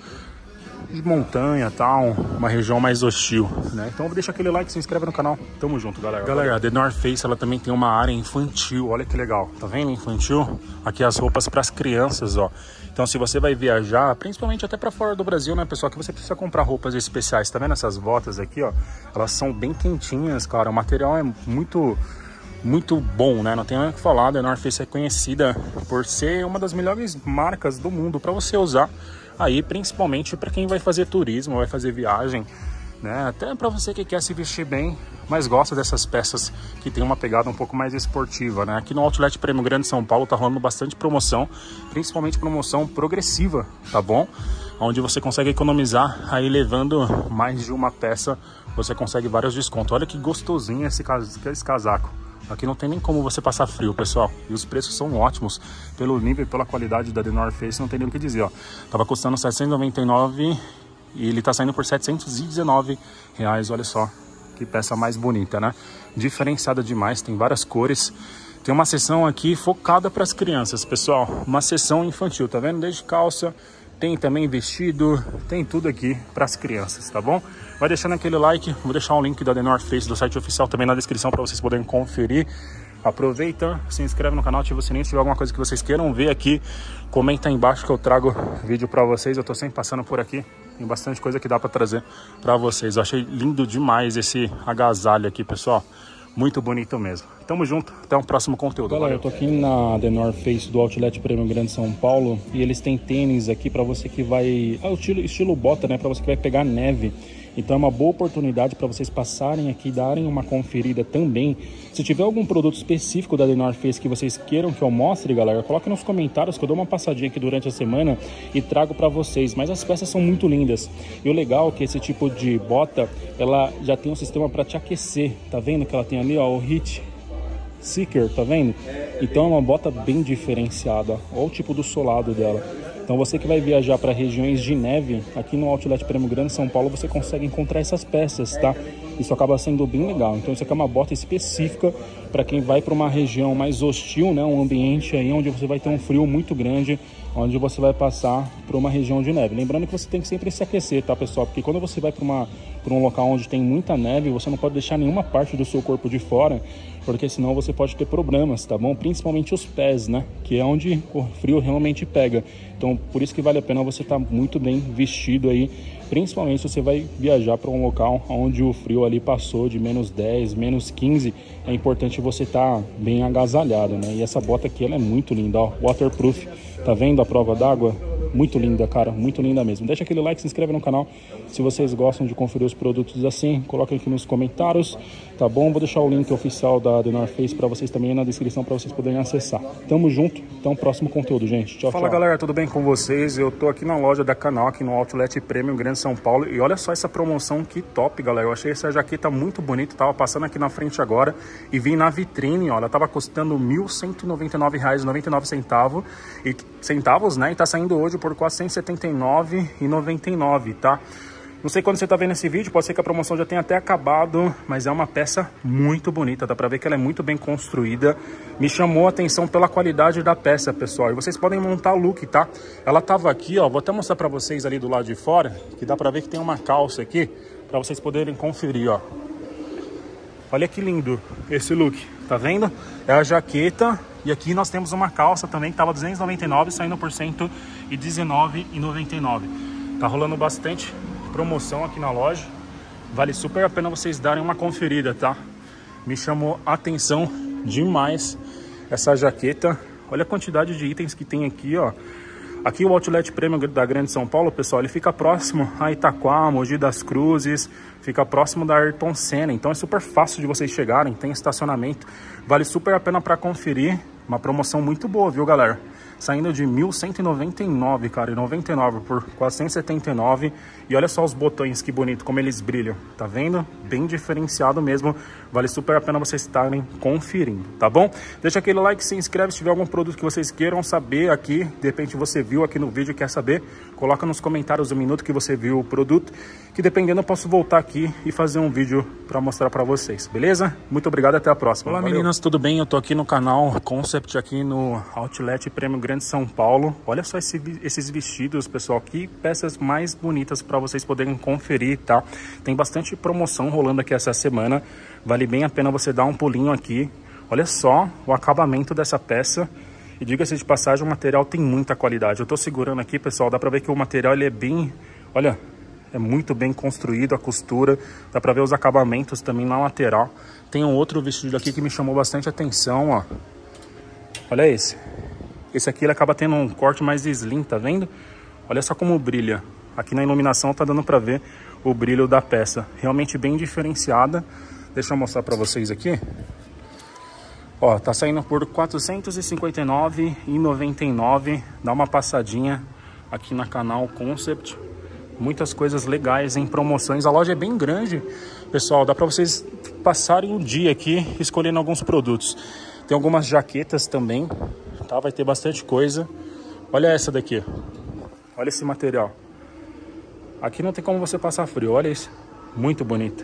de montanha, tal, uma região mais hostil, né? Então deixa aquele like, se inscreve no canal. Tamo junto, galera. Galera, a The North Face, ela também tem uma área infantil. Olha que legal, tá vendo? Infantil. Aqui as roupas para as crianças, ó. Então se você vai viajar, principalmente até para fora do Brasil, né, pessoal, que você precisa comprar roupas especiais. Tá vendo essas botas aqui, ó? Elas são bem quentinhas, cara. O material é muito muito bom, né? Não tem nada que falar. A The North Face é conhecida por ser uma das melhores marcas do mundo para você usar aí, principalmente para quem vai fazer turismo, vai fazer viagem, né? Até para você que quer se vestir bem, mas gosta dessas peças que tem uma pegada um pouco mais esportiva, né? Aqui no Outlet Premium Grande São Paulo tá rolando bastante promoção, principalmente promoção progressiva, tá bom? Onde você consegue economizar aí levando mais de uma peça, você consegue vários descontos. Olha que gostosinho esse, esse casaco. Aqui não tem nem como você passar frio, pessoal. E os preços são ótimos. Pelo nível e pela qualidade da The North Face, não tem nem o que dizer, ó. Tava custando setecentos e noventa e nove e ele tá saindo por setecentos e dezenove reais. Olha só que peça mais bonita, né? Diferenciada demais, tem várias cores. Tem uma seção aqui focada para as crianças, pessoal. Uma seção infantil, tá vendo? Desde calça, tem também vestido, tem tudo aqui para as crianças, tá bom? Vai deixando aquele like, vou deixar o link da The North Face do site oficial também na descrição para vocês poderem conferir. Aproveita, se inscreve no canal, ativa o sininho, se tiver alguma coisa que vocês queiram ver aqui, comenta aí embaixo que eu trago vídeo para vocês. Eu tô sempre passando por aqui, tem bastante coisa que dá para trazer para vocês. Eu achei lindo demais esse agasalho aqui, pessoal. Muito bonito mesmo. Tamo junto, até um próximo conteúdo. Galera, eu tô aqui na The North Face do Outlet Premium Grande São Paulo e eles têm tênis aqui para você que vai... Ah, o estilo, estilo bota, né? Para você que vai pegar neve. Então é uma boa oportunidade para vocês passarem aqui e darem uma conferida também. Se tiver algum produto específico da The North Face que vocês queiram que eu mostre, galera, coloque nos comentários que eu dou uma passadinha aqui durante a semana e trago para vocês. Mas as peças são muito lindas. E o legal é que esse tipo de bota, ela já tem um sistema para te aquecer. Tá vendo que ela tem ali, ó, o Heat Seeker, tá vendo? Então é uma bota bem diferenciada. Olha o tipo do solado dela. Então você que vai viajar para regiões de neve, aqui no Outlet Premium Grande São Paulo, você consegue encontrar essas peças, tá? Isso acaba sendo bem legal. Então isso aqui é uma bota específica para quem vai para uma região mais hostil, né? Um ambiente aí onde você vai ter um frio muito grande, onde você vai passar por uma região de neve. Lembrando que você tem que sempre se aquecer, tá, pessoal? Porque quando você vai para uma para um local onde tem muita neve, você não pode deixar nenhuma parte do seu corpo de fora, porque senão você pode ter problemas, tá bom? Principalmente os pés, né? Que é onde o frio realmente pega. Então, por isso que vale a pena você estar muito bem vestido aí, principalmente se você vai viajar para um local onde o frio ali passou de menos dez, menos quinze, é importante você estar bem agasalhado, né? E essa bota aqui, ela é muito linda, ó, waterproof, Tá vendo a prova d'água? Muito linda, cara, muito linda mesmo. Deixa aquele like, se inscreve no canal. Se vocês gostam de conferir os produtos assim, coloquem aqui nos comentários, tá bom? Vou deixar o link oficial da The North Face para vocês também na descrição, para vocês poderem acessar. Tamo junto, então próximo conteúdo, gente. Tchau, Fala, tchau. Galera, tudo bem com vocês? Eu tô aqui na loja da Canal, aqui no Outlet Premium Grande São Paulo. E olha só essa promoção, que top, galera. Eu achei essa jaqueta muito bonita, tava passando aqui na frente agora e vim na vitrine, ó. Ela tava custando mil cento e noventa e nove reais e noventa e nove centavos, e centavos, né? E tá saindo hoje por quatrocentos e setenta e nove reais e noventa e nove centavos, tá? Não sei quando você tá vendo esse vídeo, pode ser que a promoção já tenha até acabado, mas é uma peça muito bonita, dá pra ver que ela é muito bem construída. Me chamou a atenção pela qualidade da peça, pessoal. E vocês podem montar o look, tá? Ela tava aqui, ó, vou até mostrar pra vocês ali do lado de fora, que dá pra ver que tem uma calça aqui, pra vocês poderem conferir, ó. Olha que lindo esse look, tá vendo? É a jaqueta e aqui nós temos uma calça também que tava duzentos e noventa e nove reais, saindo por cento e dezenove reais e noventa e nove centavos. Tá rolando bastante promoção aqui na loja, vale super a pena vocês darem uma conferida, tá? Me chamou a atenção demais essa jaqueta. Olha a quantidade de itens que tem aqui, ó. Aqui o Outlet Premium da Grande São Paulo, pessoal, ele fica próximo a Itaquá, Mogi das Cruzes, fica próximo da Ayrton Senna, então é super fácil de vocês chegarem, tem estacionamento, vale super a pena para conferir. Uma promoção muito boa, viu, galera? Saindo de mil cento e noventa e nove reais, cara, e noventa e nove por quatrocentos e setenta e nove reais. E olha só os botões, que bonito, como eles brilham, tá vendo? Bem diferenciado mesmo, vale super a pena vocês estarem conferindo, tá bom? Deixa aquele like, se inscreve se tiver algum produto que vocês queiram saber aqui, de repente você viu aqui no vídeo e quer saber, coloca nos comentários o minuto que você viu o produto, que dependendo eu posso voltar aqui e fazer um vídeo para mostrar para vocês, beleza? Muito obrigado, até a próxima. Olá, valeu. Meninas, tudo bem? Eu tô aqui no canal Concept, aqui no Outlet Premium Grande São Paulo. Olha só esse, esses vestidos, pessoal, que peças mais bonitas para vocês poderem conferir, tá? Tem bastante promoção rolando aqui essa semana, vale bem a pena você dar um pulinho aqui. Olha só o acabamento dessa peça. E diga-se de passagem, o material tem muita qualidade. Eu tô segurando aqui, pessoal, dá pra ver que o material ele é bem, olha, é muito bem construído, a costura, dá pra ver os acabamentos também na lateral. Tem um outro vestido aqui que me chamou bastante atenção, ó. Olha esse. Esse aqui ele acaba tendo um corte mais slim, tá vendo? Olha só como brilha. Aqui na iluminação tá dando pra ver o brilho da peça. Realmente bem diferenciada. Deixa eu mostrar pra vocês aqui. Ó, tá saindo por quatrocentos e cinquenta e nove reais e noventa e nove centavos. Dá uma passadinha aqui na Canal Concept. Muitas coisas legais em promoções. A loja é bem grande, pessoal. Dá pra vocês passarem o dia aqui escolhendo alguns produtos. Tem algumas jaquetas também, tá? Vai ter bastante coisa. Olha essa daqui. Olha esse material. Aqui não tem como você passar frio. Olha isso. Muito bonito.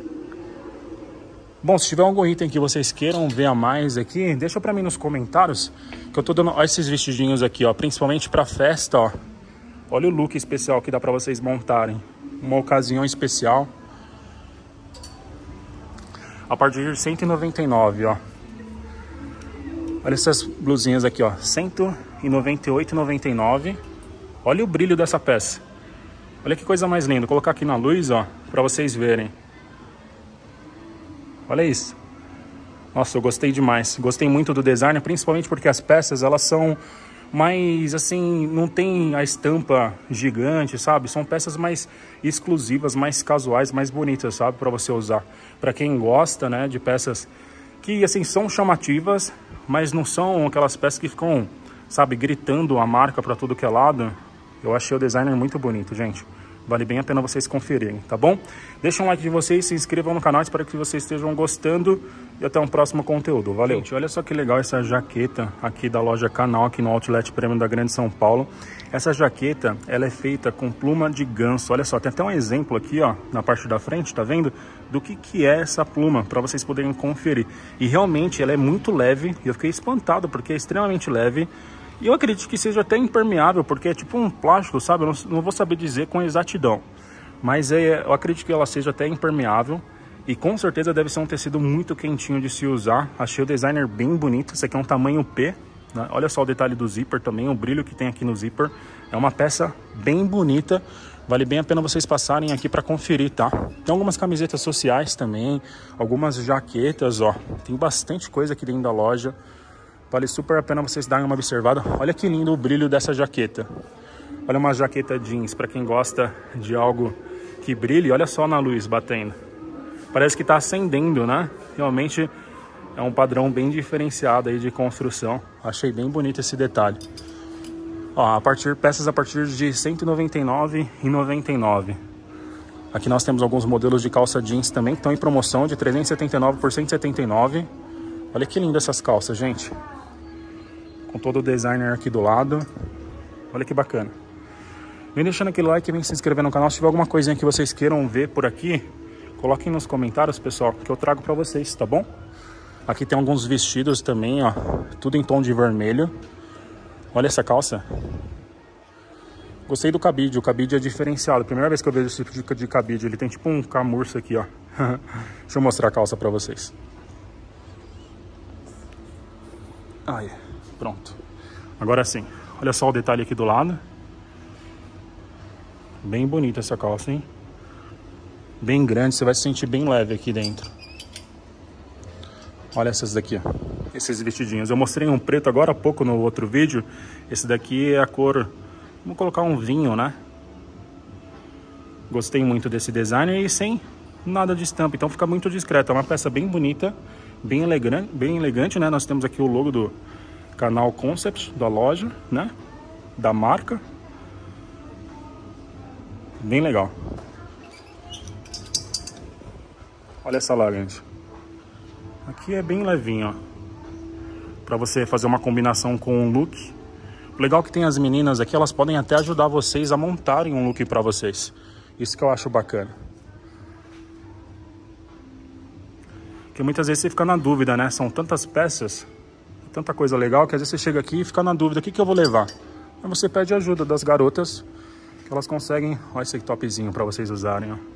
Bom, se tiver algum item que vocês queiram ver a mais aqui, deixa pra mim nos comentários, que eu tô dando, ó, esses vestidinhos aqui, ó, principalmente pra festa, ó. Olha o look especial que dá pra vocês montarem. Uma ocasião especial. A partir de cento e noventa e nove reais, ó. Olha essas blusinhas aqui, ó. cento e noventa e oito reais e noventa e nove centavos. Olha o brilho dessa peça. Olha que coisa mais linda. Vou colocar aqui na luz, ó, pra vocês verem. Olha isso. Nossa, eu gostei demais. Gostei muito do design, principalmente porque as peças, elas são mais, assim, não tem a estampa gigante, sabe? São peças mais exclusivas, mais casuais, mais bonitas, sabe? Pra você usar. Pra quem gosta, né, de peças que, assim, são chamativas, mas não são aquelas peças que ficam, sabe, gritando a marca pra tudo que é lado. Eu achei o designer muito bonito, gente. Vale bem a pena vocês conferirem, tá bom? Deixa um like de vocês, se inscrevam no canal, espero que vocês estejam gostando e até um próximo conteúdo. Valeu! Gente, olha só que legal essa jaqueta aqui da loja Canal, aqui no Outlet Premium da Grande São Paulo. Essa jaqueta, ela é feita com pluma de ganso. Olha só, tem até um exemplo aqui, ó, na parte da frente, tá vendo? Do que que é essa pluma, para vocês poderem conferir. E realmente ela é muito leve, e eu fiquei espantado porque é extremamente leve. E eu acredito que seja até impermeável, porque é tipo um plástico, sabe? Eu não, não vou saber dizer com exatidão. Mas é, eu acredito que ela seja até impermeável. E com certeza deve ser um tecido muito quentinho de se usar. Achei o designer bem bonito. Esse aqui é um tamanho P, né? Olha só o detalhe do zíper também, o brilho que tem aqui no zíper. É uma peça bem bonita. Vale bem a pena vocês passarem aqui para conferir, tá? Tem algumas camisetas sociais também, algumas jaquetas, ó. Tem bastante coisa aqui dentro da loja. Vale super a pena vocês darem uma observada. Olha que lindo o brilho dessa jaqueta. Olha uma jaqueta jeans, para quem gosta de algo que brilhe. Olha só na luz batendo. Parece que está acendendo, né? Realmente é um padrão bem diferenciado aí de construção. Achei bem bonito esse detalhe. Ó, a partir, peças a partir de cento e noventa e nove reais e noventa e nove centavos. Aqui nós temos alguns modelos de calça jeans também que estão em promoção de trezentos e setenta e nove reais por cento e setenta e nove reais. Olha que linda essas calças, gente. Com todo o designer aqui do lado. Olha que bacana. Vem deixando aquele like e vem se inscrever no canal. Se tiver alguma coisinha que vocês queiram ver por aqui, coloquem nos comentários, pessoal, que eu trago pra vocês, tá bom? Aqui tem alguns vestidos também, ó. Tudo em tom de vermelho. Olha essa calça. Gostei do cabide. O cabide é diferenciado. Primeira vez que eu vejo esse tipo de cabide. Ele tem tipo um camurça aqui, ó. Deixa eu mostrar a calça pra vocês. Aí, pronto. Agora sim. Olha só o detalhe aqui do lado. Bem bonita essa calça, hein? Bem grande. Você vai se sentir bem leve aqui dentro. Olha essas daqui, ó. Esses vestidinhos. Eu mostrei um preto agora há pouco no outro vídeo. Esse daqui é a cor... Vamos colocar um vinho, né? Gostei muito desse design e sem nada de estampa. Então fica muito discreto. É uma peça bem bonita, bem elegante, bem elegante, né? Nós temos aqui o logo do canal Concept, da loja, né? Da marca. Bem legal. Olha essa lá, gente. Aqui é bem levinho, ó. Pra você fazer uma combinação com um look. O legal é que tem as meninas aqui, elas podem até ajudar vocês a montarem um look pra vocês. Isso que eu acho bacana. Porque muitas vezes você fica na dúvida, né? São tantas peças, tanta coisa legal, que às vezes você chega aqui e fica na dúvida, o que, que eu vou levar? Aí você pede ajuda das garotas, que elas conseguem... Olha esse topzinho pra vocês usarem, ó.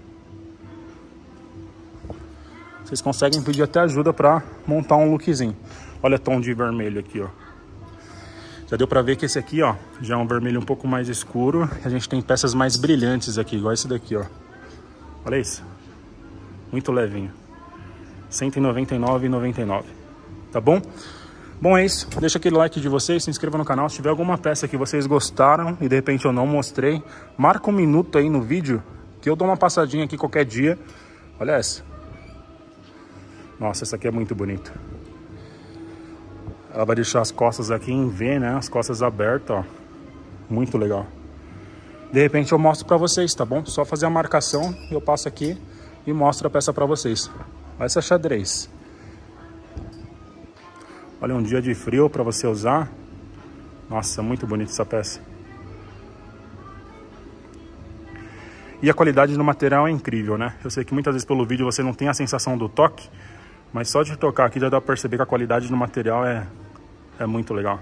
Vocês conseguem pedir até ajuda pra montar um lookzinho. Olha o tom de vermelho aqui, ó. Já deu pra ver que esse aqui, ó, já é um vermelho um pouco mais escuro. A gente tem peças mais brilhantes aqui, igual esse daqui, ó. Olha isso. Muito levinho. cento e noventa e nove reais e noventa e nove centavos. Tá bom? Bom, é isso. Deixa aquele like de vocês, se inscreva no canal. Se tiver alguma peça que vocês gostaram e de repente eu não mostrei, marca um minuto aí no vídeo que eu dou uma passadinha aqui qualquer dia. Olha essa. Nossa, essa aqui é muito bonita. Ela vai deixar as costas aqui em V, né? As costas abertas, ó. Muito legal. De repente eu mostro pra vocês, tá bom? Só fazer a marcação, eu passo aqui e mostro a peça pra vocês. Olha essa xadrez. Olha, um dia de frio pra você usar. Nossa, muito bonita essa peça. E a qualidade do material é incrível, né? Eu sei que muitas vezes pelo vídeo você não tem a sensação do toque, mas só de tocar aqui já dá pra perceber que a qualidade do material é, é muito legal.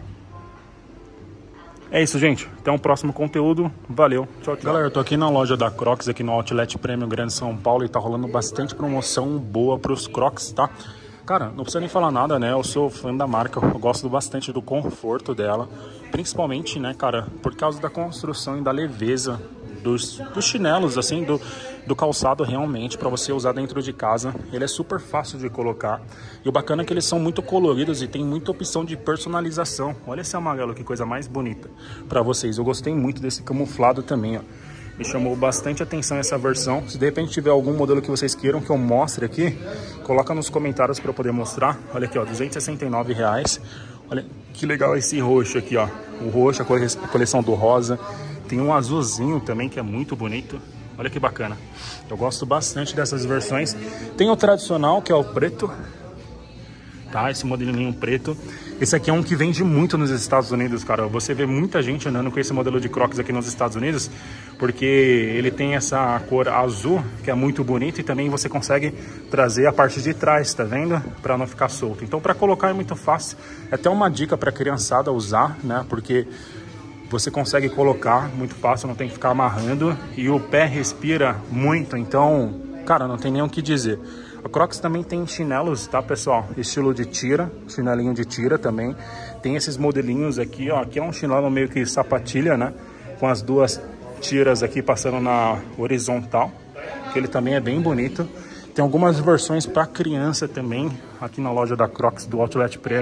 É isso, gente. Até um próximo conteúdo. Valeu. Tchau, tchau. Galera, eu tô aqui na loja da Crocs, aqui no Outlet Premium Grande São Paulo, e tá rolando bastante promoção boa pros Crocs, tá? Cara, não precisa nem falar nada, né? Eu sou fã da marca, eu gosto bastante do conforto dela. Principalmente, né, cara, por causa da construção e da leveza dos, dos chinelos, assim, do, do calçado realmente, para você usar dentro de casa. Ele é super fácil de colocar. E o bacana é que eles são muito coloridos e tem muita opção de personalização. Olha esse amarelo, que coisa mais bonita para vocês. Eu gostei muito desse camuflado também, ó. Me chamou bastante atenção essa versão. Se de repente tiver algum modelo que vocês queiram que eu mostre aqui, coloca nos comentários para eu poder mostrar. Olha aqui, ó, duzentos e sessenta e nove reais. Olha que legal esse roxo aqui, ó. O roxo, a coleção do rosa. Tem um azulzinho também que é muito bonito. Olha que bacana. Eu gosto bastante dessas versões. Tem o tradicional, que é o preto. Tá, esse modelinho preto. Esse aqui é um que vende muito nos Estados Unidos, cara. Você vê muita gente andando com esse modelo de Crocs aqui nos Estados Unidos, porque ele tem essa cor azul, que é muito bonita, e também você consegue trazer a parte de trás, tá vendo? Para não ficar solto. Então, para colocar é muito fácil. É até uma dica para criançada usar, né? Porque você consegue colocar muito fácil, não tem que ficar amarrando, e o pé respira muito, então, cara, não tem nem o que dizer. A Crocs também tem chinelos, tá, pessoal? Estilo de tira, chinelinho de tira também. Tem esses modelinhos aqui, ó. Aqui é um chinelo meio que sapatilha, né? Com as duas tiras aqui passando na horizontal, que ele também é bem bonito. Tem algumas versões para criança também, aqui na loja da Crocs do Outlet Premium.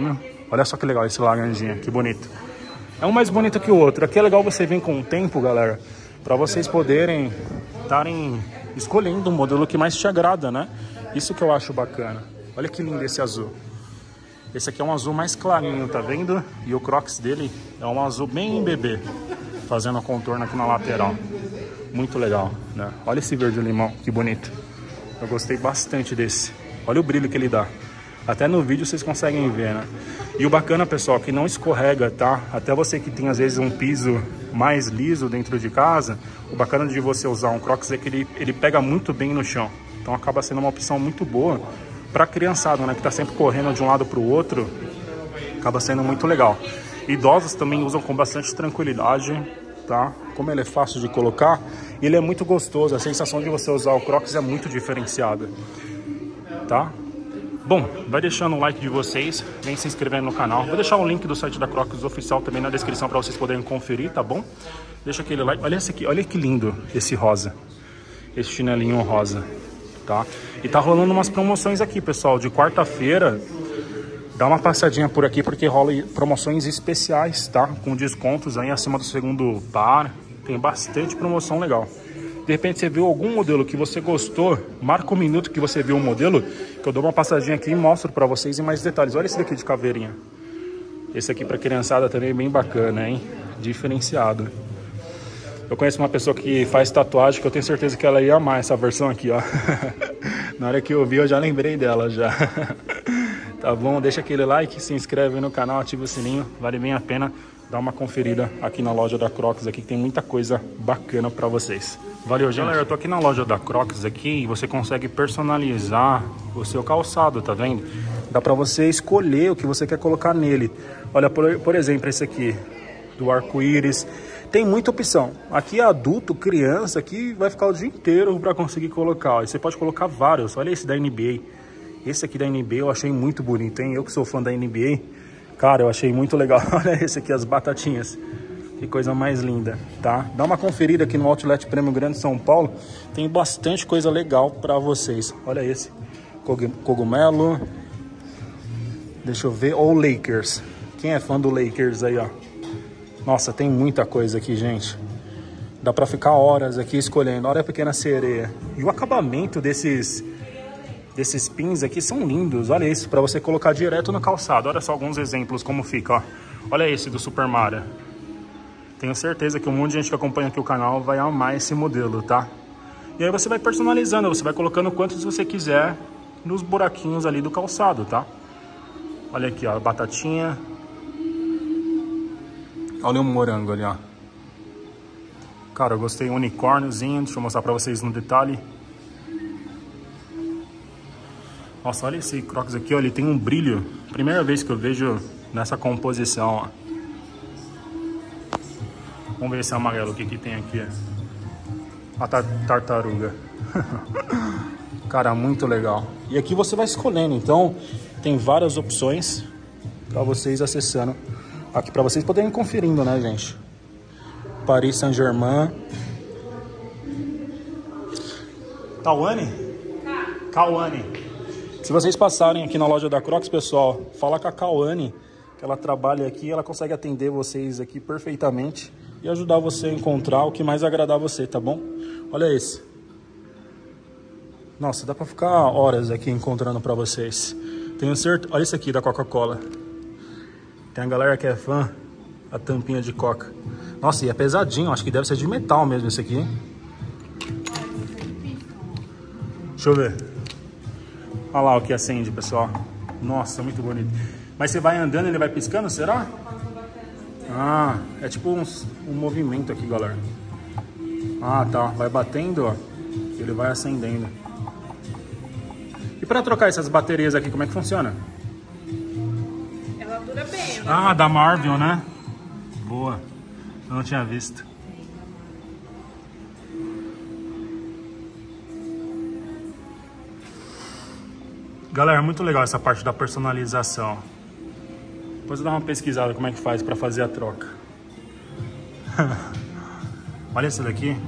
Olha só que legal esse laranjinha, que bonito. É um mais bonito que o outro. Aqui é legal você vir com o tempo, galera, para vocês poderem estarem escolhendo um modelo que mais te agrada, né? Isso que eu acho bacana. Olha que lindo esse azul. Esse aqui é um azul mais clarinho, tá vendo? E o Crocs dele é um azul bem bebê, fazendo a contorno aqui na lateral. Muito legal, né? Olha esse verde limão, que bonito. Eu gostei bastante desse. Olha o brilho que ele dá. Até no vídeo vocês conseguem ver, né? E o bacana, pessoal, que não escorrega, tá? Até você que tem, às vezes, um piso mais liso dentro de casa, o bacana de você usar um Crocs é que ele, ele pega muito bem no chão. Então acaba sendo uma opção muito boa pra criançada, né? Que tá sempre correndo de um lado pro outro. Acaba sendo muito legal. Idosos também usam com bastante tranquilidade, tá? Como ele é fácil de colocar, ele é muito gostoso. A sensação de você usar o Crocs é muito diferenciada, tá? Bom, vai deixando o like de vocês, vem se inscrevendo no canal. Vou deixar o link do site da Crocs oficial também na descrição para vocês poderem conferir, tá bom? Deixa aquele like. Olha esse aqui, olha que lindo esse rosa. Esse chinelinho rosa, tá? E tá rolando umas promoções aqui, pessoal, de quarta-feira. Dá uma passadinha por aqui porque rola promoções especiais, tá? Com descontos aí acima do segundo par. Tem bastante promoção legal. De repente você viu algum modelo que você gostou, marca um minuto que você viu o modelo, que eu dou uma passadinha aqui e mostro pra vocês em mais detalhes. Olha esse daqui de caveirinha. Esse aqui pra criançada também é bem bacana, hein? Diferenciado. Eu conheço uma pessoa que faz tatuagem que eu tenho certeza que ela ia amar essa versão aqui, ó. Na hora que eu vi eu já lembrei dela já. Tá bom? Deixa aquele like, se inscreve no canal, ativa o sininho, vale bem a pena. Dá uma conferida aqui na loja da Crocs aqui, que tem muita coisa bacana pra vocês. Valeu, gente. Galera, eu tô aqui na loja da Crocs aqui e você consegue personalizar o seu calçado, tá vendo? Dá pra você escolher o que você quer colocar nele. Olha, por, por exemplo, esse aqui, do arco-íris. Tem muita opção. Aqui é adulto, criança, aqui vai ficar o dia inteiro pra conseguir colocar. E você pode colocar vários. Olha esse da N B A. Esse aqui da N B A eu achei muito bonito, hein? Eu que sou fã da N B A, cara, eu achei muito legal. Olha esse aqui, as batatinhas. Que coisa mais linda, tá? Dá uma conferida aqui no Outlet Premium Grande São Paulo. Tem bastante coisa legal pra vocês. Olha esse. Cogumelo. Deixa eu ver. Ou Lakers. Quem é fã do Lakers aí, ó? Nossa, tem muita coisa aqui, gente. Dá pra ficar horas aqui escolhendo. Olha a pequena sereia. E o acabamento desses... desses pins aqui são lindos. Olha isso, para você colocar direto no calçado. Olha só alguns exemplos como fica, ó. Olha esse do Super Mario. Tenho certeza que um monte de gente que acompanha aqui o canal vai amar esse modelo, tá? E aí você vai personalizando, você vai colocando quantos você quiser nos buraquinhos ali do calçado, tá? Olha aqui, ó, a batatinha. Olha o morango ali, ó. Cara, eu gostei, um unicórniozinho. Deixa eu mostrar para vocês no detalhe. Nossa, olha esse Crocs aqui, ó, ele tem um brilho. Primeira vez que eu vejo nessa composição, ó. Vamos ver esse amarelo, o que que tem aqui. A tar tartaruga. Cara, muito legal. E aqui você vai escolhendo, então tem várias opções para vocês acessando. Aqui para vocês poderem ir conferindo, né, gente? Paris Saint-Germain. Tawane? Kawane. Se vocês passarem aqui na loja da Crocs, pessoal, fala com a Kawane, que ela trabalha aqui, ela consegue atender vocês aqui perfeitamente e ajudar você a encontrar o que mais agradar você, tá bom? Olha esse. Nossa, dá pra ficar horas aqui encontrando pra vocês. Tenho certeza... Olha esse aqui da Coca-Cola. Tem a galera que é fã, a tampinha de Coca. Nossa, e é pesadinho, acho que deve ser de metal mesmo esse aqui. Deixa eu ver. Olha lá o que acende, pessoal. Nossa, muito bonito. Mas você vai andando e ele vai piscando, será? Ah, é tipo um, um movimento aqui, galera. Ah, tá. Vai batendo, ó. Ele vai acendendo. E para trocar essas baterias aqui, como é que funciona? Ela dura bem. Ah, da Marvel, né? Boa. Eu não tinha visto. Galera, muito legal essa parte da personalização. Depois eu dar uma pesquisada como é que faz para fazer a troca. Olha esse daqui.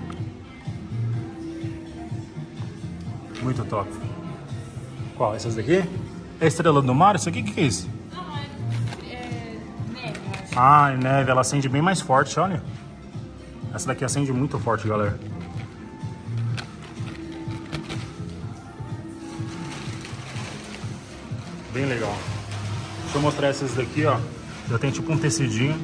Muito top. Qual? Essas daqui? É a estrela do mar? Isso aqui, o que é isso? Não, é, Ah, neve, ela acende bem mais forte, olha. Essa daqui acende muito forte, galera. Bem legal. Deixa eu mostrar essas daqui, ó. Já tem tipo um tecidinho.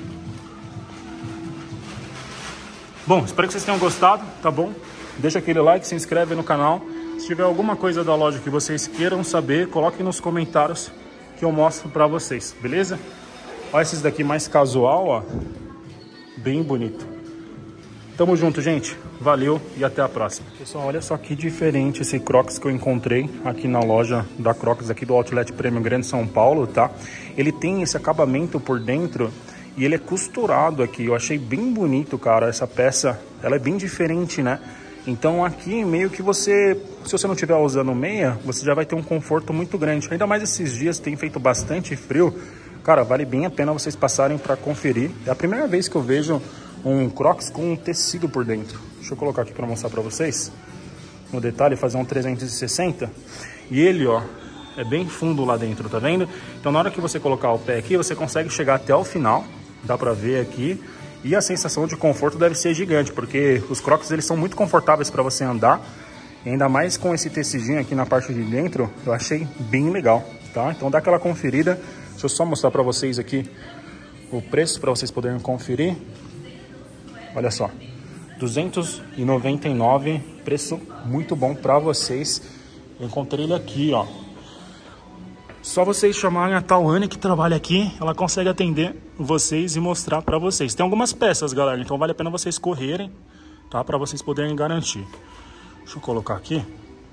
Bom, espero que vocês tenham gostado, tá bom? Deixa aquele like, se inscreve no canal. Se tiver alguma coisa da loja que vocês queiram saber, coloquem nos comentários que eu mostro pra vocês, beleza? Olha esses daqui mais casual, ó. Bem bonito. Tamo junto, gente. Valeu e até a próxima. Pessoal, olha só que diferente esse Crocs que eu encontrei aqui na loja da Crocs, aqui do Outlet Premium Grande São Paulo, tá? Ele tem esse acabamento por dentro e ele é costurado aqui. Eu achei bem bonito, cara, essa peça. Ela é bem diferente, né? Então aqui meio que você, se você não estiver usando meia, você já vai ter um conforto muito grande. Ainda mais esses dias tem feito bastante frio. Cara, vale bem a pena vocês passarem para conferir. É a primeira vez que eu vejo um Crocs com um tecido por dentro. Deixa eu colocar aqui para mostrar para vocês. No detalhe, fazer um trezentos e sessenta. E ele, ó, é bem fundo lá dentro, tá vendo? Então na hora que você colocar o pé aqui, você consegue chegar até o final. Dá para ver aqui. E a sensação de conforto deve ser gigante, porque os Crocs eles são muito confortáveis para você andar. E ainda mais com esse tecidinho aqui na parte de dentro, eu achei bem legal, tá? Então dá aquela conferida. Deixa eu só mostrar para vocês aqui o preço para vocês poderem conferir. Olha só, duzentos e noventa e nove reais, preço muito bom para vocês. Eu encontrei ele aqui, ó. Só vocês chamarem a Tawane que trabalha aqui, ela consegue atender vocês e mostrar para vocês. Tem algumas peças, galera, então vale a pena vocês correrem, tá? Para vocês poderem garantir. Deixa eu colocar aqui.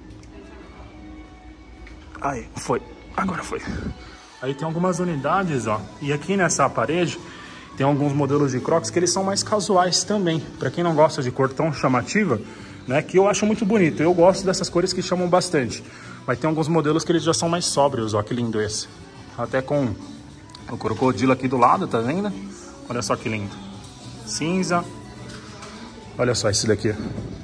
Aí, foi. Agora foi. Aí tem algumas unidades, ó. E aqui nessa parede tem alguns modelos de Crocs que eles são mais casuais também. Para quem não gosta de cor tão chamativa, né? Que eu acho muito bonito. Eu gosto dessas cores que chamam bastante. Mas tem alguns modelos que eles já são mais sóbrios, ó. Que lindo esse. Até com o crocodilo aqui do lado, tá vendo? Olha só que lindo. Cinza. Olha só esse daqui.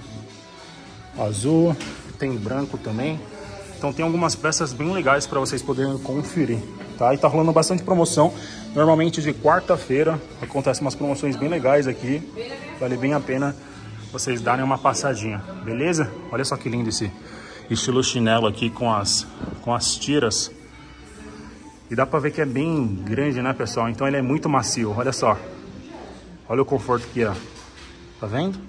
Azul. Tem branco também. Então tem algumas peças bem legais para vocês poderem conferir, tá? E tá rolando bastante promoção. Normalmente de quarta-feira acontecem umas promoções bem legais aqui. Vale bem a pena vocês darem uma passadinha, beleza? Olha só que lindo esse estilo chinelo aqui com as, com as tiras. E dá pra ver que é bem grande, né, pessoal? Então ele é muito macio, olha só. Olha o conforto aqui, ó. Tá vendo?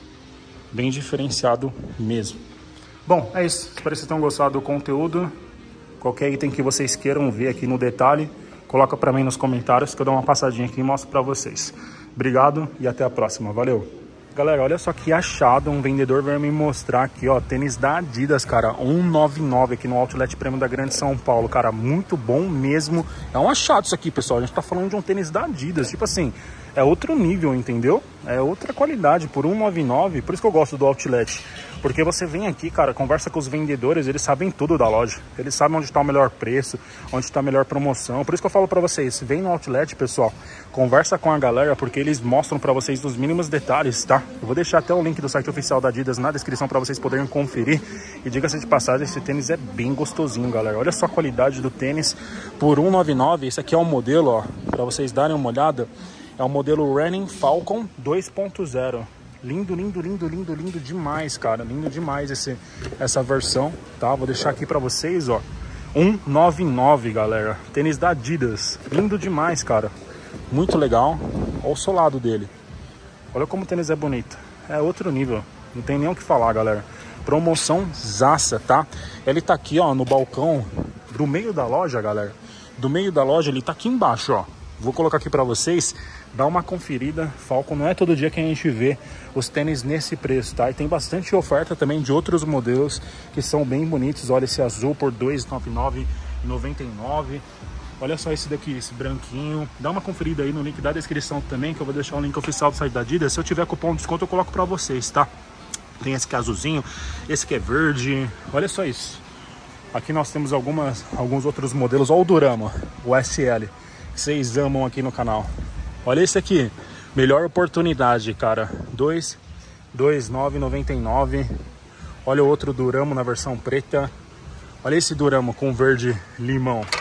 Bem diferenciado mesmo. Bom, é isso. Espero que vocês tenham gostado do conteúdo. Qualquer item que vocês queiram ver aqui no detalhe, coloca pra mim nos comentários que eu dou uma passadinha aqui e mostro pra vocês. Obrigado e até a próxima. Valeu! Galera, olha só que achado, um vendedor veio me mostrar aqui, ó, tênis da Adidas, cara, cento e noventa e nove aqui no Outlet Premium da Grande São Paulo, cara, muito bom mesmo. É um achado isso aqui, pessoal, a gente tá falando de um tênis da Adidas, tipo assim, é outro nível, entendeu? É outra qualidade, por cento e noventa e nove, por isso que eu gosto do Outlet. Porque você vem aqui, cara, conversa com os vendedores, eles sabem tudo da loja. Eles sabem onde está o melhor preço, onde está a melhor promoção. Por isso que eu falo pra vocês, vem no Outlet, pessoal, conversa com a galera, porque eles mostram pra vocês os mínimos detalhes, tá? Eu vou deixar até o link do site oficial da Adidas na descrição pra vocês poderem conferir. E diga-se de passagem, esse tênis é bem gostosinho, galera. Olha só a qualidade do tênis por cento e noventa e nove. Esse aqui é o modelo, ó, pra vocês darem uma olhada. É o modelo Running Falcon dois ponto zero. Lindo, lindo, lindo, lindo, lindo demais, cara. Lindo demais esse, essa versão, tá? Vou deixar aqui pra vocês, ó. cento e noventa e nove, galera. Tênis da Adidas. Lindo demais, cara. Muito legal. Olha o solado dele. Olha como o tênis é bonito. É outro nível. Não tem nem o que falar, galera. Promoção zaça, tá? Ele tá aqui, ó, no balcão do meio da loja, galera. Do meio da loja, ele tá aqui embaixo, ó. Vou colocar aqui pra vocês. Dá uma conferida, Falcon, não é todo dia que a gente vê os tênis nesse preço, tá? E tem bastante oferta também de outros modelos que são bem bonitos. Olha esse azul por duzentos e noventa e nove reais e noventa e nove centavos. Olha só esse daqui, esse branquinho. Dá uma conferida aí no link da descrição também, que eu vou deixar o link oficial do site da Adidas. Se eu tiver cupom de desconto, eu coloco pra vocês, tá? Tem esse que é azulzinho, esse que é verde. Olha só isso. Aqui nós temos algumas, alguns outros modelos. Olha o Durama, o S L, que vocês amam aqui no canal. Olha esse aqui, melhor oportunidade, cara, dois mil novecentos e noventa e nove. Olha o outro Duramo na versão preta. Olha esse Duramo com verde limão.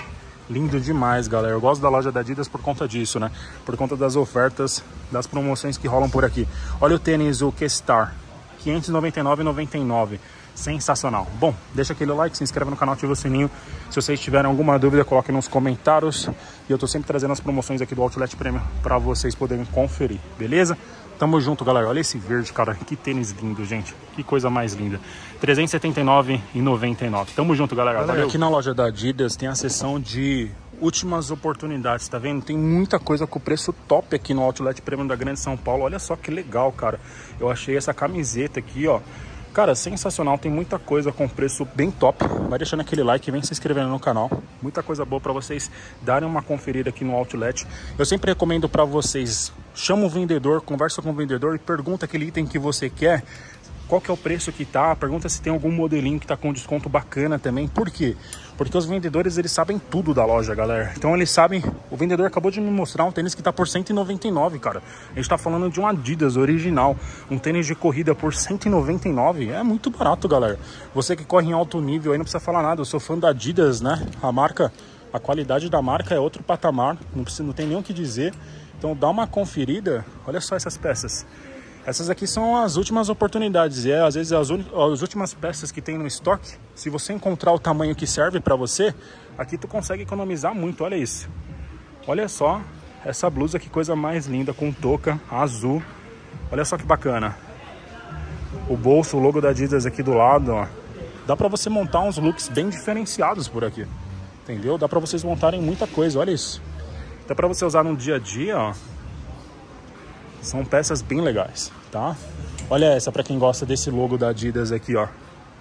Lindo demais, galera. Eu gosto da loja da Adidas por conta disso, né? Por conta das ofertas, das promoções que rolam por aqui. Olha o tênis, o Q-Star, quinhentos e noventa e nove reais e noventa e nove centavos. Sensacional. Bom, deixa aquele like, se inscreve no canal, ativa o sininho. Se vocês tiverem alguma dúvida, coloquem nos comentários. E eu tô sempre trazendo as promoções aqui do Outlet Premium para vocês poderem conferir, beleza? Tamo junto, galera. Olha esse verde, cara. Que tênis lindo, gente. Que coisa mais linda. trezentos e setenta e nove reais e noventa e nove centavos. Tamo junto, galera. Galera, aqui na loja da Adidas tem a seção de últimas oportunidades, tá vendo? Tem muita coisa com preço top aqui no Outlet Premium da Grande São Paulo. Olha só que legal, cara. Eu achei essa camiseta aqui, ó. Cara, sensacional, tem muita coisa com preço bem top. Vai deixando aquele like e vem se inscrevendo no canal. Muita coisa boa para vocês darem uma conferida aqui no Outlet. Eu sempre recomendo para vocês, chama o vendedor, conversa com o vendedor e pergunta aquele item que você quer, qual que é o preço que tá, pergunta se tem algum modelinho que tá com desconto bacana também. Por quê? Porque os vendedores, eles sabem tudo da loja, galera. Então eles sabem, o vendedor acabou de me mostrar um tênis que tá por cento e noventa e nove, cara. A gente tá falando de um Adidas original, um tênis de corrida por cento e noventa e nove. É muito barato, galera. Você que corre em alto nível aí não precisa falar nada. Eu sou fã da Adidas, né? A marca, a qualidade da marca é outro patamar, não precisa, não tem nem o que dizer. Então dá uma conferida. Olha só essas peças. Essas aqui são as últimas oportunidades, e é, às vezes as, as últimas peças que tem no estoque. Se você encontrar o tamanho que serve para você, aqui tu consegue economizar muito, olha isso. Olha só essa blusa, que coisa mais linda, com touca azul. Olha só que bacana. O bolso, o logo da Adidas aqui do lado, ó. Dá para você montar uns looks bem diferenciados por aqui, entendeu? Dá para vocês montarem muita coisa, olha isso. Dá para você usar no dia a dia, ó. São peças bem legais, tá? Olha essa, para quem gosta desse logo da Adidas aqui, ó.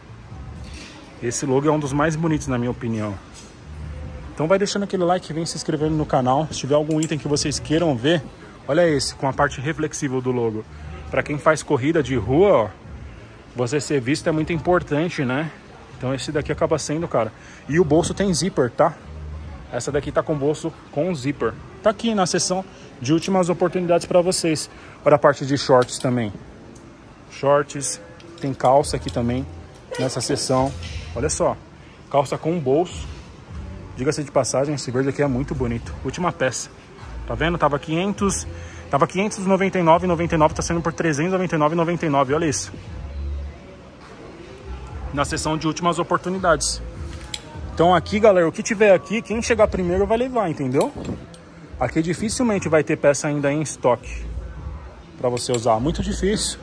Esse logo é um dos mais bonitos, na minha opinião. Então vai deixando aquele like, vem se inscrevendo no canal. Se tiver algum item que vocês queiram ver, olha esse, com a parte reflexível do logo. Para quem faz corrida de rua, ó, você ser visto é muito importante, né? Então esse daqui acaba sendo, cara. E o bolso tem zíper, tá? Essa daqui tá com bolso com zíper. Tá aqui na seção de últimas oportunidades para vocês. Olha a parte de shorts também. Shorts, tem calça aqui também nessa seção. Olha só, calça com bolso. Diga-se de passagem, esse verde aqui é muito bonito. Última peça. Tá vendo? Tava quinhentos, tava quinhentos e noventa e nove reais e noventa e nove centavos, tá saindo por trezentos e noventa e nove reais e noventa e nove centavos. Olha isso. Na seção de últimas oportunidades. Então aqui, galera, o que tiver aqui, quem chegar primeiro vai levar, entendeu? Aqui dificilmente vai ter peça ainda em estoque para você usar, muito difícil.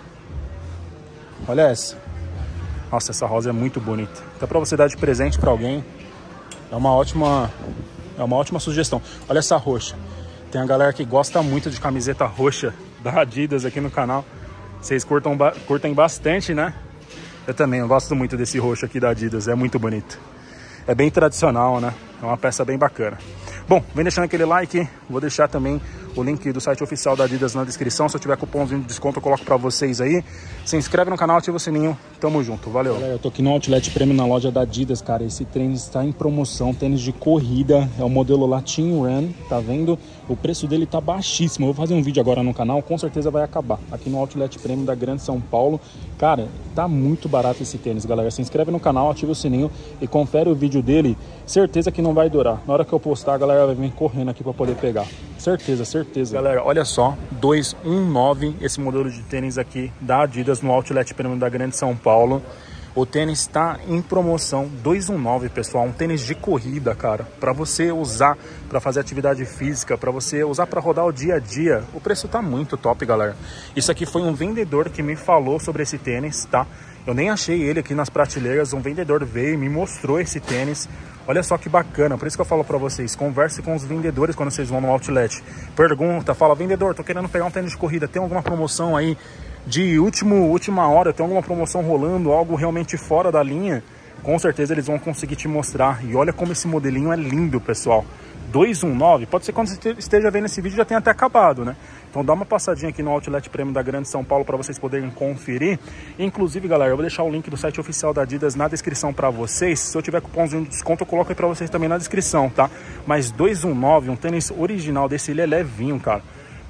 Olha essa. Nossa, essa rosa é muito bonita. Até para você dar de presente para alguém, é uma ótima, é uma ótima sugestão. Olha essa roxa. Tem a galera que gosta muito de camiseta roxa da Adidas aqui no canal. Vocês curtam, curtem bastante, né? Eu também, eu gosto muito desse roxo aqui da Adidas, é muito bonito. É bem tradicional, né? É uma peça bem bacana. Bom, vem deixando aquele like. Vou deixar também o link do site oficial da Adidas na descrição. Se eu tiver cupomzinho de desconto, eu coloco pra vocês aí. Se inscreve no canal, ativa o sininho. Tamo junto, valeu. Galera, eu tô aqui no Outlet Premium na loja da Adidas, cara. Esse tênis está em promoção, tênis de corrida. É o modelo Latin Run, tá vendo? O preço dele tá baixíssimo. Eu vou fazer um vídeo agora no canal, com certeza vai acabar. Aqui no Outlet Premium da Grande São Paulo. Cara, tá muito barato esse tênis, galera. Se inscreve no canal, ativa o sininho e confere o vídeo dele. Certeza que não vai durar. Na hora que eu postar, a galera vai vir correndo aqui para poder pegar. Certeza, certeza. Galera, olha só, duzentos e dezenove, esse modelo de tênis aqui da Adidas no Outlet Premium da Grande São Paulo. O tênis está em promoção, duzentos e dezenove, pessoal, um tênis de corrida, cara, para você usar para fazer atividade física, para você usar para rodar o dia a dia. O preço tá muito top, galera. Isso aqui foi um vendedor que me falou sobre esse tênis, tá? Eu nem achei ele aqui nas prateleiras, um vendedor veio e me mostrou esse tênis. Olha só que bacana, por isso que eu falo pra vocês, converse com os vendedores quando vocês vão no Outlet. Pergunta, fala, vendedor, tô querendo pegar um tênis de corrida, tem alguma promoção aí de último, última hora, tem alguma promoção rolando, algo realmente fora da linha? Com certeza eles vão conseguir te mostrar. E olha como esse modelinho é lindo, pessoal. duzentos e dezenove, pode ser que quando você esteja vendo esse vídeo já tenha até acabado, né? Então dá uma passadinha aqui no Outlet Premium da Grande São Paulo para vocês poderem conferir. Inclusive, galera, eu vou deixar o link do site oficial da Adidas na descrição para vocês. Se eu tiver cupomzinho de desconto, eu coloco aí para vocês também na descrição, tá? Mas duzentos e dezenove, um tênis original desse, ele é levinho, cara.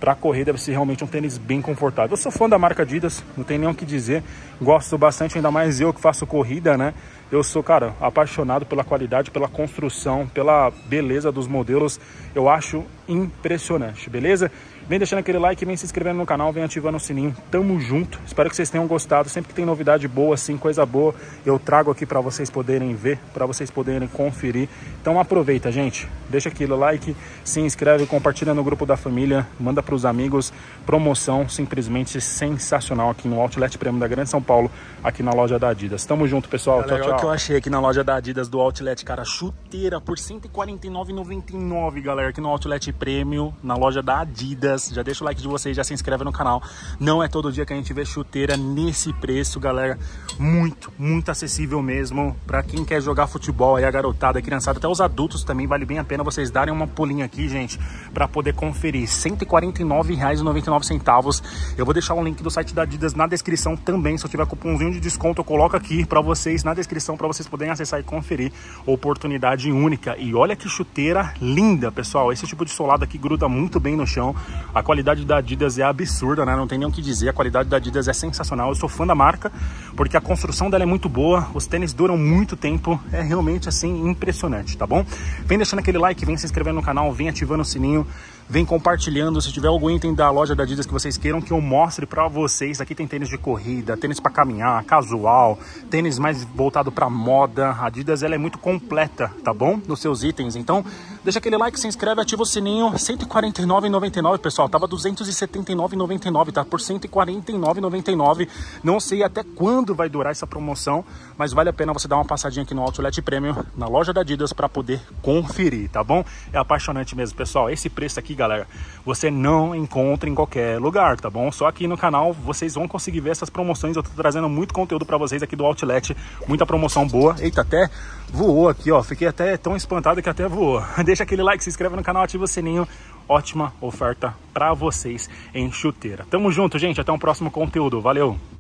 para correr deve ser realmente um tênis bem confortável. Eu sou fã da marca Adidas, não tem nem o que dizer, gosto bastante, ainda mais eu que faço corrida, né? Eu sou, cara, apaixonado pela qualidade, pela construção, pela beleza dos modelos, eu acho impressionante, beleza? Vem deixando aquele like, vem se inscrevendo no canal, vem ativando o sininho, tamo junto, espero que vocês tenham gostado, sempre que tem novidade boa, assim, coisa boa, eu trago aqui para vocês poderem ver, para vocês poderem conferir, então aproveita, gente, deixa aquele like, se inscreve, compartilha no grupo da família, manda para os amigos, promoção simplesmente sensacional aqui no Outlet Premium da Grande São Paulo, aqui na loja da Adidas, tamo junto, pessoal. Galera, tchau, tchau. Olha o que eu achei aqui na loja da Adidas do Outlet, cara, chuteira por cento e quarenta e nove reais e noventa e nove centavos, galera, aqui no Outlet Premium, na loja da Adidas. Já deixa o like de vocês, já se inscreve no canal. Não é todo dia que a gente vê chuteira nesse preço, galera. Muito, muito acessível mesmo. Pra quem quer jogar futebol aí, a garotada, a criançada, até os adultos também, vale bem a pena vocês darem uma pulinha aqui, gente, pra poder conferir. cento e quarenta e nove reais e noventa e nove centavos. Eu vou deixar um link do site da Adidas na descrição também. Se eu tiver cupomzinho de desconto, eu coloco aqui pra vocês na descrição, pra vocês poderem acessar e conferir. Oportunidade única. E olha que chuteira linda, pessoal. Esse tipo de solado aqui gruda muito bem no chão. A qualidade da Adidas é absurda, né? Não tem nem o que dizer. A qualidade da Adidas é sensacional. Eu sou fã da marca, porque a construção dela é muito boa. Os tênis duram muito tempo. É realmente, assim, impressionante, tá bom? Vem deixando aquele like, vem se inscrevendo no canal, vem ativando o sininho, vem compartilhando. Se tiver algum item da loja da Adidas que vocês queiram que eu mostre pra vocês. Aqui tem tênis de corrida, tênis pra caminhar, casual, tênis mais voltado pra moda. A Adidas, ela é muito completa, tá bom? Nos seus itens. Então, deixa aquele like, se inscreve, ativa o sininho. cento e quarenta e nove reais e noventa e nove centavos, pessoal. Tava duzentos e setenta e nove reais e noventa e nove centavos, tá? Por cento e quarenta e nove reais e noventa e nove centavos. Não sei até quando vai durar essa promoção, mas vale a pena você dar uma passadinha aqui no Outlet Premium, na loja da Adidas, pra poder conferir, tá bom? É apaixonante mesmo, pessoal. Esse preço aqui, galera, você não encontra em qualquer lugar, tá bom? Só aqui no canal vocês vão conseguir ver essas promoções. Eu tô trazendo muito conteúdo pra vocês aqui do Outlet, muita promoção boa. Eita, até voou aqui, ó. Fiquei até tão espantado que até voou. Deixa aquele like, se inscreve no canal, ativa o sininho. Ótima oferta pra vocês em chuteira. Tamo junto, gente. Até um próximo conteúdo. Valeu!